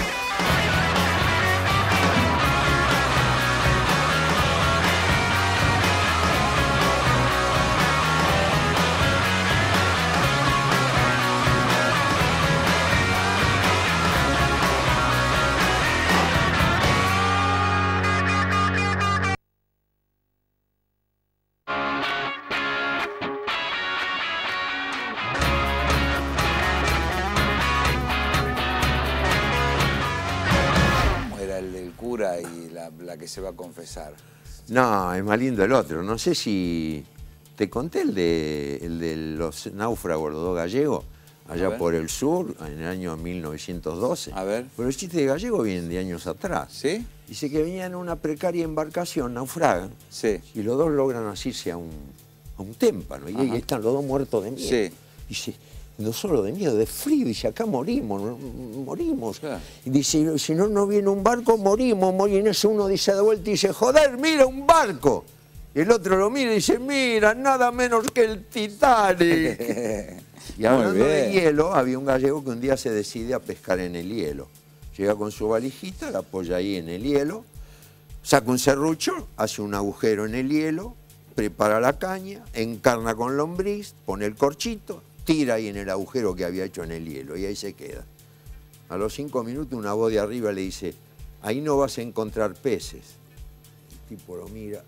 ¿Cómo era el del cura y la, la que se va a confesar? No, es más lindo el otro. No sé si te conté el de, el de los náufragos, los dos gallegos, A allá ver. por el sur, en el año mil novecientos doce. A ver. Pero los chistes de gallego vienen de años atrás. ¿Sí? Dice que venían en una precaria embarcación, naufragan, Sí. y los dos logran asirse a un, a un témpano. Y Ajá. ahí están los dos muertos de miedo. Sí. Dice, no solo de miedo, de frío. Dice, acá morimos, no- morimos. Claro. Y dice, si no, no viene un barco, morimos. morimos. Y en eso uno dice de vuelta y dice, joder, mira un barco. Y el otro lo mira y dice, mira, nada menos que el Titanic. Y hablando Muy de bien. hielo, había un gallego que un día se decide a pescar en el hielo. Llega con su valijita, la apoya ahí en el hielo, saca un serrucho, hace un agujero en el hielo, prepara la caña, encarna con lombriz, pone el corchito, tira ahí en el agujero que había hecho en el hielo y ahí se queda. A los cinco minutos una voz de arriba le dice, ahí no vas a encontrar peces. El tipo lo mira.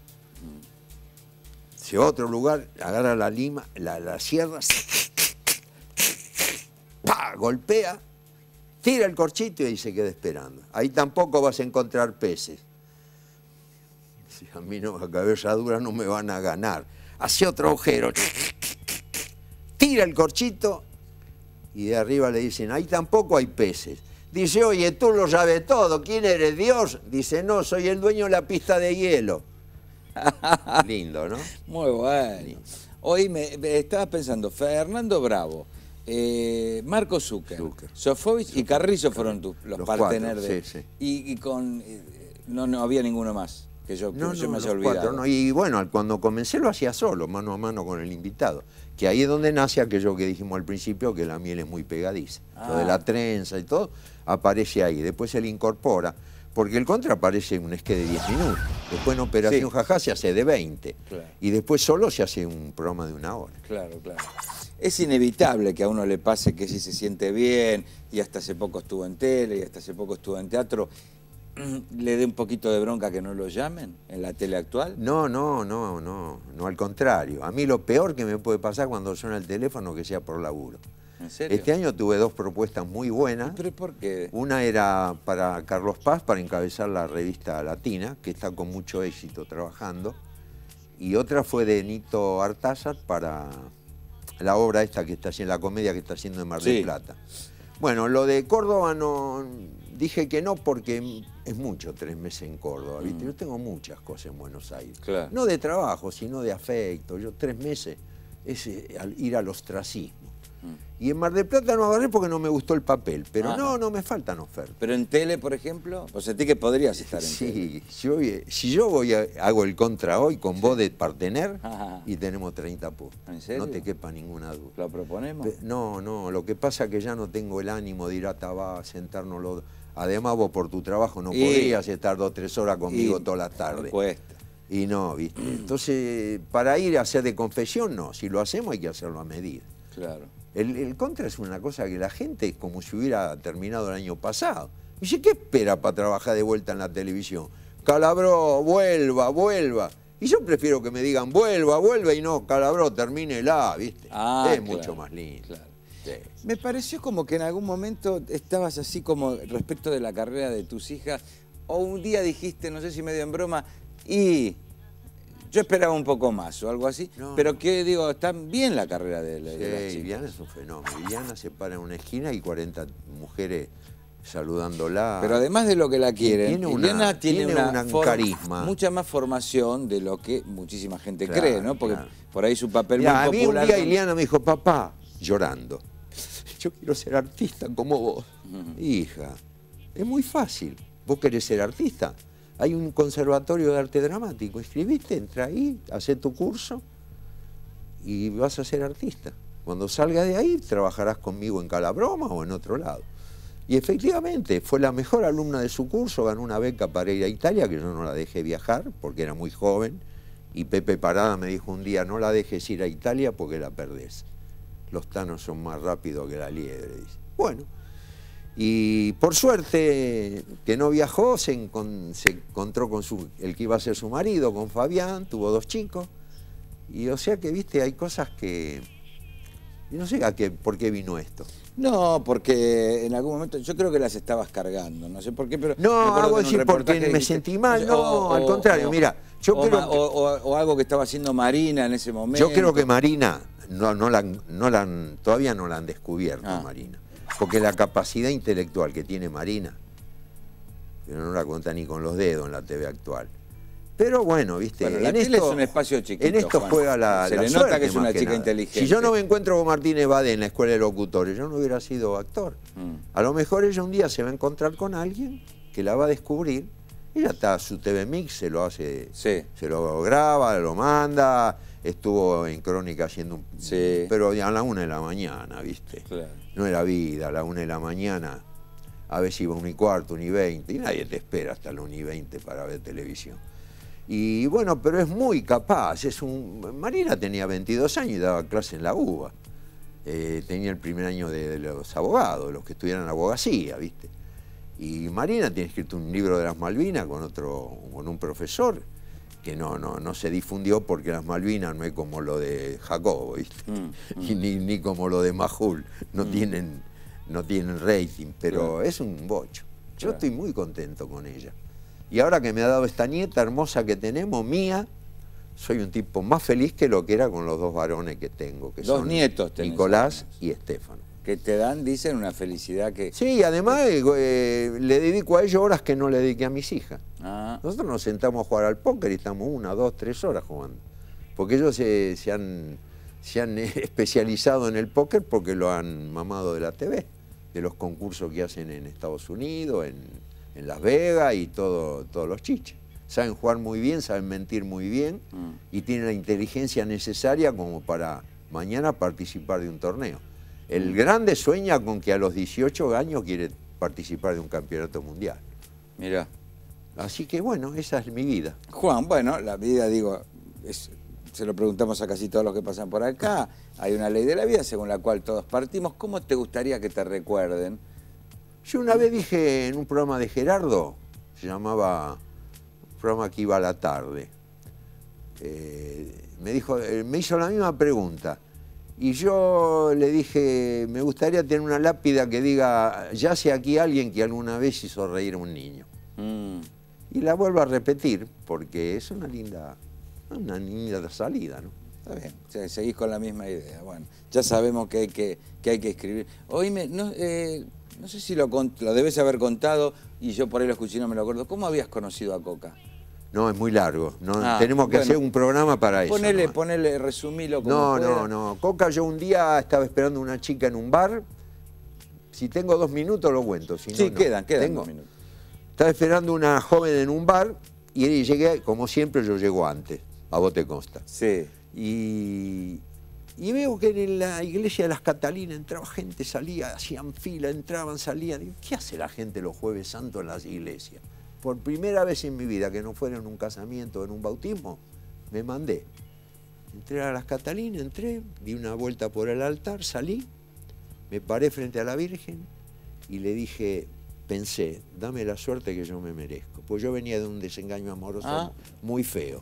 Se va a otro lugar, agarra la lima, la, la sierra, ¡pa! Golpea, tira el corchito y ahí se queda esperando. Ahí tampoco vas a encontrar peces. Si a mí no, a cabeza dura no me van a ganar. Hace otro agujero, tira el corchito y de arriba le dicen, ahí tampoco hay peces. Dice, oye, tú lo sabes todo, ¿quién eres, Dios? Dice, no, soy el dueño de la pista de hielo. Lindo, ¿no? Muy bueno. Hoy me, me estaba pensando, Fernando Bravo, eh, Marco Zucker, Zucker. Sofovich y Carrizo fueron tus, los, Los partener cuatro, de... sí, sí. Y, y con... eh, no, no había ninguno más que yo, que No, yo no, me haya los olvidado. cuatro, no. Y bueno, cuando comencé lo hacía solo, mano a mano con el invitado. Que ahí es donde nace aquello que dijimos al principio, que la miel es muy pegadiza. Ah. Lo de la trenza y todo, aparece ahí. Después se le incorpora, porque el contra aparece en un esquema de diez minutos. Después en Operación Sí. Jajá se hace de veinte. Claro. Y después solo se hace un programa de una hora. Claro, claro. Es inevitable que a uno le pase que si se siente bien, y hasta hace poco estuvo en tele, y hasta hace poco estuvo en teatro, le dé un poquito de bronca que no lo llamen en la tele actual. No, no, no, no, no, al contrario. A mí lo peor que me puede pasar cuando suena el teléfono que sea por laburo. ¿En serio? Este año tuve dos propuestas muy buenas. ¿Pero por qué? Una era para Carlos Paz, para encabezar la revista Latina, que está con mucho éxito trabajando. Y otra fue de Nito Artázar para la obra esta que está haciendo, la comedia que está haciendo en Mar del Sí. Plata. Bueno, lo de Córdoba no... Dije que no porque es mucho tres meses en Córdoba, ¿viste? Mm. Yo tengo muchas cosas en Buenos Aires. Claro. No de trabajo, sino de afecto. Yo tres meses es eh, al- ir al ostracismo. Mm. Y en Mar del Plata no agarré porque no me gustó el papel. Pero Ajá. no, no me faltan ofertas. Pero en tele, por ejemplo, o sea, ti que podrías estar en tele. Sí, si, hoy- si yo voy a, hago el contra hoy con vos de partener Ajá. y tenemos treinta puntos. ¿En serio? No te quepa ninguna duda. ¿Lo proponemos? Pe- No, no, lo que pasa es que ya no tengo el ánimo de ir a Tabá, sentarnos los dos. Además vos por tu trabajo no Y- podrías estar dos o tres horas conmigo Y toda la tarde. me cuesta. Y no, ¿viste? Entonces, para ir a hacer de confesión, no. Si lo hacemos hay que hacerlo a medida. Claro. El, el contra es una cosa que la gente es como si hubiera terminado el año pasado. Dice, ¿qué espera para trabajar de vuelta en la televisión? Calabró, vuelva, vuelva. Y yo prefiero que me digan, vuelva, vuelva, y no, Calabró, termínela, ¿viste? Ah, es claro, mucho más lindo. claro. Sí. Me pareció como que en algún momento estabas así como respecto de la carrera de tus hijas, o un día dijiste, no sé si medio en broma, y yo esperaba un poco más o algo así, No. pero que digo, está bien la carrera de, de las Sí, chicas. Viviana es un fenómeno. Viviana se para en una esquina y cuarenta mujeres saludándola. Pero además de lo que la quieren, Tiene una- Ileana tiene, tiene una una- un forma- carisma. mucha más formación de lo que muchísima gente Claro, cree, ¿no? Porque claro. por ahí su papel Mirá, a muy mí un popular. día con- Ileana me dijo, papá, llorando, yo quiero ser artista como vos. Hija, es muy fácil. ¿Vos querés ser artista? Hay un conservatorio de arte dramático. Inscribiste, entra ahí, hacé tu curso y vas a ser artista. Cuando salgas de ahí, trabajarás conmigo en Calabroma o en otro lado. Y efectivamente, fue la mejor alumna de su curso, ganó una beca para ir a Italia, que yo no la dejé viajar porque era muy joven. Y Pepe Parada me dijo un día, no la dejes ir a Italia porque la perdés. Los tanos son más rápidos que la liebre, dice. Bueno, y por suerte que no viajó, se, encon- se encontró con su, el que iba a ser su marido, con Fabián, tuvo dos chicos. Y o sea que, viste, hay cosas que... Yo no sé a qué, por qué vino esto. No, porque en algún momento yo creo que las estabas cargando, no sé por qué, pero... No, me acuerdo hago que en un decir porque reportaje me dijiste- sentí mal, o- no, al contrario, mira, yo o, creo ma- que- o, o- o algo que estaba haciendo Marina en ese momento. Yo creo que Marina, no, no la, han- no la han- todavía no la han descubierto, Ah. Marina. Porque la capacidad intelectual que tiene Marina, pero no la cuenta ni con los dedos en la T V actual. Pero bueno, viste, Bueno, la en tele esto, es un espacio chiquito, en esto Juan. juega la, Se la le nota suerte que es más una chica nada. inteligente. Si yo no me encuentro con Martínez Badé en la escuela de locutores, yo no hubiera sido actor. Mm. A lo mejor ella un día se va a encontrar con alguien que la va a descubrir. Ella está, su T V Mix se lo hace, Sí. se lo graba, lo manda, estuvo en Crónica haciendo un... Sí. Pero a la una de la mañana, ¿viste? Claro. No era vida, a la una de la mañana, a veces iba una y cuarto, una y veinte, y nadie te espera hasta la una y veinte para ver televisión. Y bueno, pero es muy capaz, es un... Marina tenía veintidós años y daba clase en la UBA. Eh, tenía el primer año de, de los abogados, los que estudiaran abogacía, ¿viste? Y Marina tiene escrito un libro de las Malvinas con otro, con un profesor, que no, no, no se difundió porque las Malvinas no es como lo de Jacobo, ¿viste? Mm, Y ni, ni como lo de Majul, no, Mm. tienen, no tienen rating, pero Claro. es un bocho. Yo Claro. estoy muy contento con ella. Y ahora que me ha dado esta nieta hermosa que tenemos, mía, soy un tipo más feliz que lo que era con los dos varones que tengo, que Dos son nietos tenés, Nicolás además. y Estefano. Que te dan, dicen, una felicidad que... Sí, además eh, eh, le dedico a ellos horas que no le dediqué a mis hijas. Ah, Nosotros nos sentamos a jugar al póker y estamos una, dos, tres horas jugando. Porque ellos se, se han, se han especializado en el póker porque lo han mamado de la T V, de los concursos que hacen en Estados Unidos, en, en Las Vegas y todo, todos los chiches. Saben jugar muy bien, saben mentir muy bien mm. y tienen la inteligencia necesaria como para mañana participar de un torneo. El grande sueña con que a los dieciocho años quiere participar de un campeonato mundial. Mirá. Así que bueno, esa es mi vida. Juan, bueno, la vida, digo, es, se lo preguntamos a casi todos los que pasan por acá. Hay una ley de la vida según la cual todos partimos. ¿Cómo te gustaría que te recuerden? Yo una vez dije en un programa de Gerardo, se llamaba, un programa que iba a la tarde, eh, me, dijo, eh, me hizo la misma pregunta. Y yo le dije, me gustaría tener una lápida que diga, yace aquí alguien que alguna vez hizo reír a un niño. Mm. Y la vuelvo a repetir, porque es una linda, una linda salida, ¿no? Está bien, se- seguís con la misma idea. Bueno, ya sabemos que hay que, que, hay que escribir. Oíme, no, eh, no sé si lo, cont- lo debes haber contado y yo por ahí lo escuché y no me lo acuerdo. ¿Cómo habías conocido a Coca? No, es muy largo. No, Ah, tenemos que bueno. hacer un programa para eso. Ponele, ¿no? ponele, resumilo como No, puedas. no, no. Coca, yo un día estaba esperando a una chica en un bar. Si tengo dos minutos lo cuento. Si no, Sí, no. quedan, quedan Tengo. dos minutos. Estaba esperando una joven en un bar y llegué, como siempre, yo llego antes. A vos te consta. Sí. Y, y veo que en la iglesia de las Catalinas entraba gente, salía, hacían fila, entraban, salían. Digo, ¿qué hace la gente los jueves santos en las iglesias? Por primera vez en mi vida, que no fuera en un casamiento o en un bautismo, me mandé. Entré a las Catalinas, entré, di una vuelta por el altar, salí, me paré frente a la Virgen y le dije, pensé, dame la suerte que yo me merezco. Pues yo venía de un desengaño amoroso Ah. muy feo.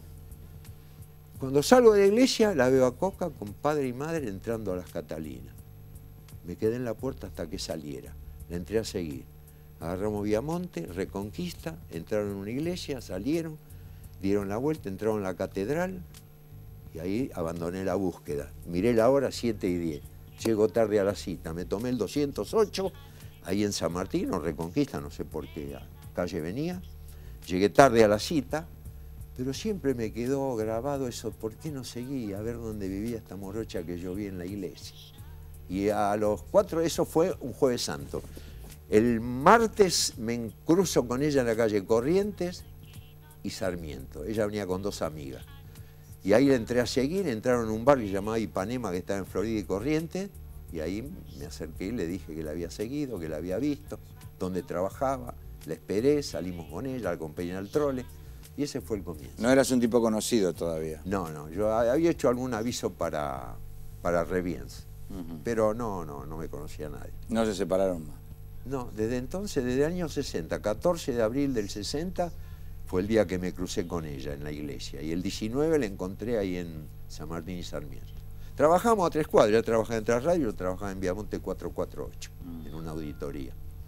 Cuando salgo de la iglesia, la veo a Coca con padre y madre entrando a las Catalinas. Me quedé en la puerta hasta que saliera. La entré a seguir. Agarramos Viamonte, Reconquista, entraron en una iglesia, salieron, dieron la vuelta, entraron a la catedral y ahí abandoné la búsqueda. Miré la hora, siete y diez. Llego tarde a la cita. Me tomé el doscientos ocho, ahí en San Martín, o Reconquista, no sé por qué calle venía. Llegué tarde a la cita, pero siempre me quedó grabado eso, ¿por qué no seguí a ver dónde vivía esta morocha que yo vi en la iglesia? Y a los cuatro, eso fue un jueves santo. El martes me cruzo con ella en la calle Corrientes y Sarmiento. Ella venía con dos amigas. Y ahí la entré a seguir, entraron en un barrio llamado Ipanema que estaba en Florida y Corrientes, y ahí me acerqué y le dije que la había seguido, que la había visto, dónde trabajaba, la esperé, salimos con ella, la acompañé al trole, y ese fue el comienzo. No eras un tipo conocido todavía. No, no, yo había hecho algún aviso para, para Reviens, Ujú. pero no, no, no me conocía nadie. No se separaron más. No, desde entonces, desde el año sesenta, catorce de abril del sesenta, fue el día que me crucé con ella en la iglesia. Y el diecinueve la encontré ahí en San Martín y Sarmiento. Trabajamos a tres cuadras, ella trabajaba en Trasradio, yo trabajaba en Viamonte cuatrocientos cuarenta y ocho, Mm. en una auditoría.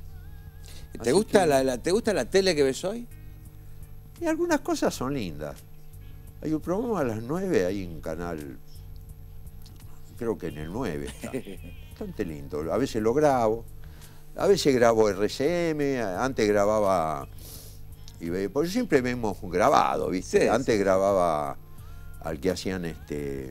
¿Te Así gusta, que- la, la- ¿Te gusta la tele que ves hoy? Y algunas cosas son lindas. Hay un programa a las nueve, hay un canal, creo que en el nueve está. Bastante lindo. A veces lo grabo, a veces grabo R C M, antes grababa, y ve- porque siempre me hemos grabado, ¿viste? Sí, Antes sí. grababa al que hacían este.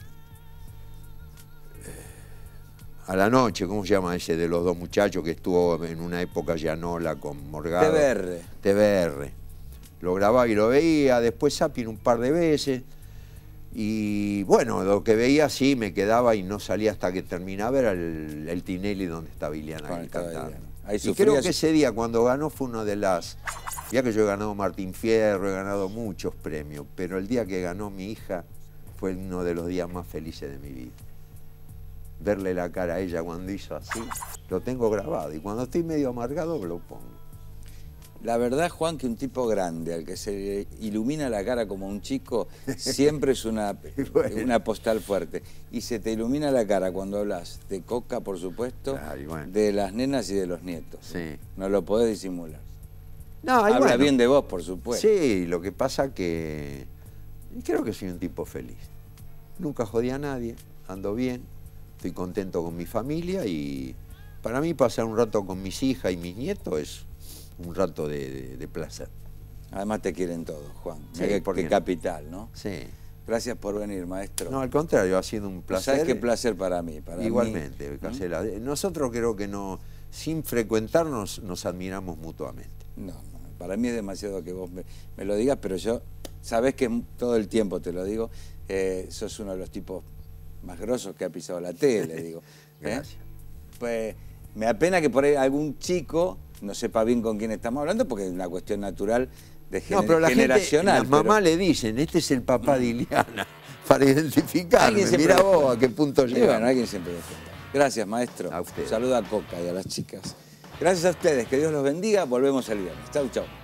A la noche, ¿cómo se llama ese de los dos muchachos que estuvo en una época Llanola con Morgado? T V R. T V R. Lo grababa y lo veía, después Zapping un par de veces. Y bueno, lo que veía sí me quedaba y no salía hasta que terminaba, era el, el Tinelli donde estaba Iliana Con el cantando. Caballero. Ahí Y creo sufrías- que ese día cuando ganó fue una de las... Ya que yo he ganado Martín Fierro, he ganado muchos premios, pero el día que ganó mi hija fue uno de los días más felices de mi vida. Verle la cara a ella cuando hizo así, lo tengo grabado y cuando estoy medio amargado lo pongo. La verdad, Juan, que un tipo grande, al que se le ilumina la cara como un chico, siempre es una, Bueno. una postal fuerte. Y se te ilumina la cara cuando hablas de Coca, por supuesto, Claro, y bueno. de las nenas y de los nietos. Sí. No lo podés disimular. No, y Habla bueno, bien de vos, por supuesto. Sí, lo que pasa que creo que soy un tipo feliz. Nunca jodí a nadie, ando bien, estoy contento con mi familia y para mí pasar un rato con mis hijas y mis nietos es un rato de, de, de placer. Además te quieren todos, Juan. Sí, Qué, ¿por qué qué no? capital, ¿no? Sí. Gracias por venir, maestro. No, al contrario, ha sido un placer. ¿Sabes qué placer para mí? Para Igualmente, mí, Casela. Nosotros creo que no, sin frecuentarnos, nos admiramos mutuamente. No, no, para mí es demasiado que vos me, me lo digas, pero yo, sabés que todo el tiempo te lo digo, eh, sos uno de los tipos más grosos que ha pisado la tele, digo. ¿eh? Gracias. Pues me apena que por ahí algún chico no sepa bien con quién estamos hablando, porque es una cuestión natural de gener No, pero la generacional. gente, las mamás pero... le dicen, este es el papá de Iliana, para identificarme. Alguien siempre Mira responde. vos a qué punto Y llegamos. bueno, alguien siempre responde. Gracias, maestro. A usted. Saluda a Coca y a las chicas. Gracias a ustedes, que Dios los bendiga. Volvemos el viernes. Chau, chau.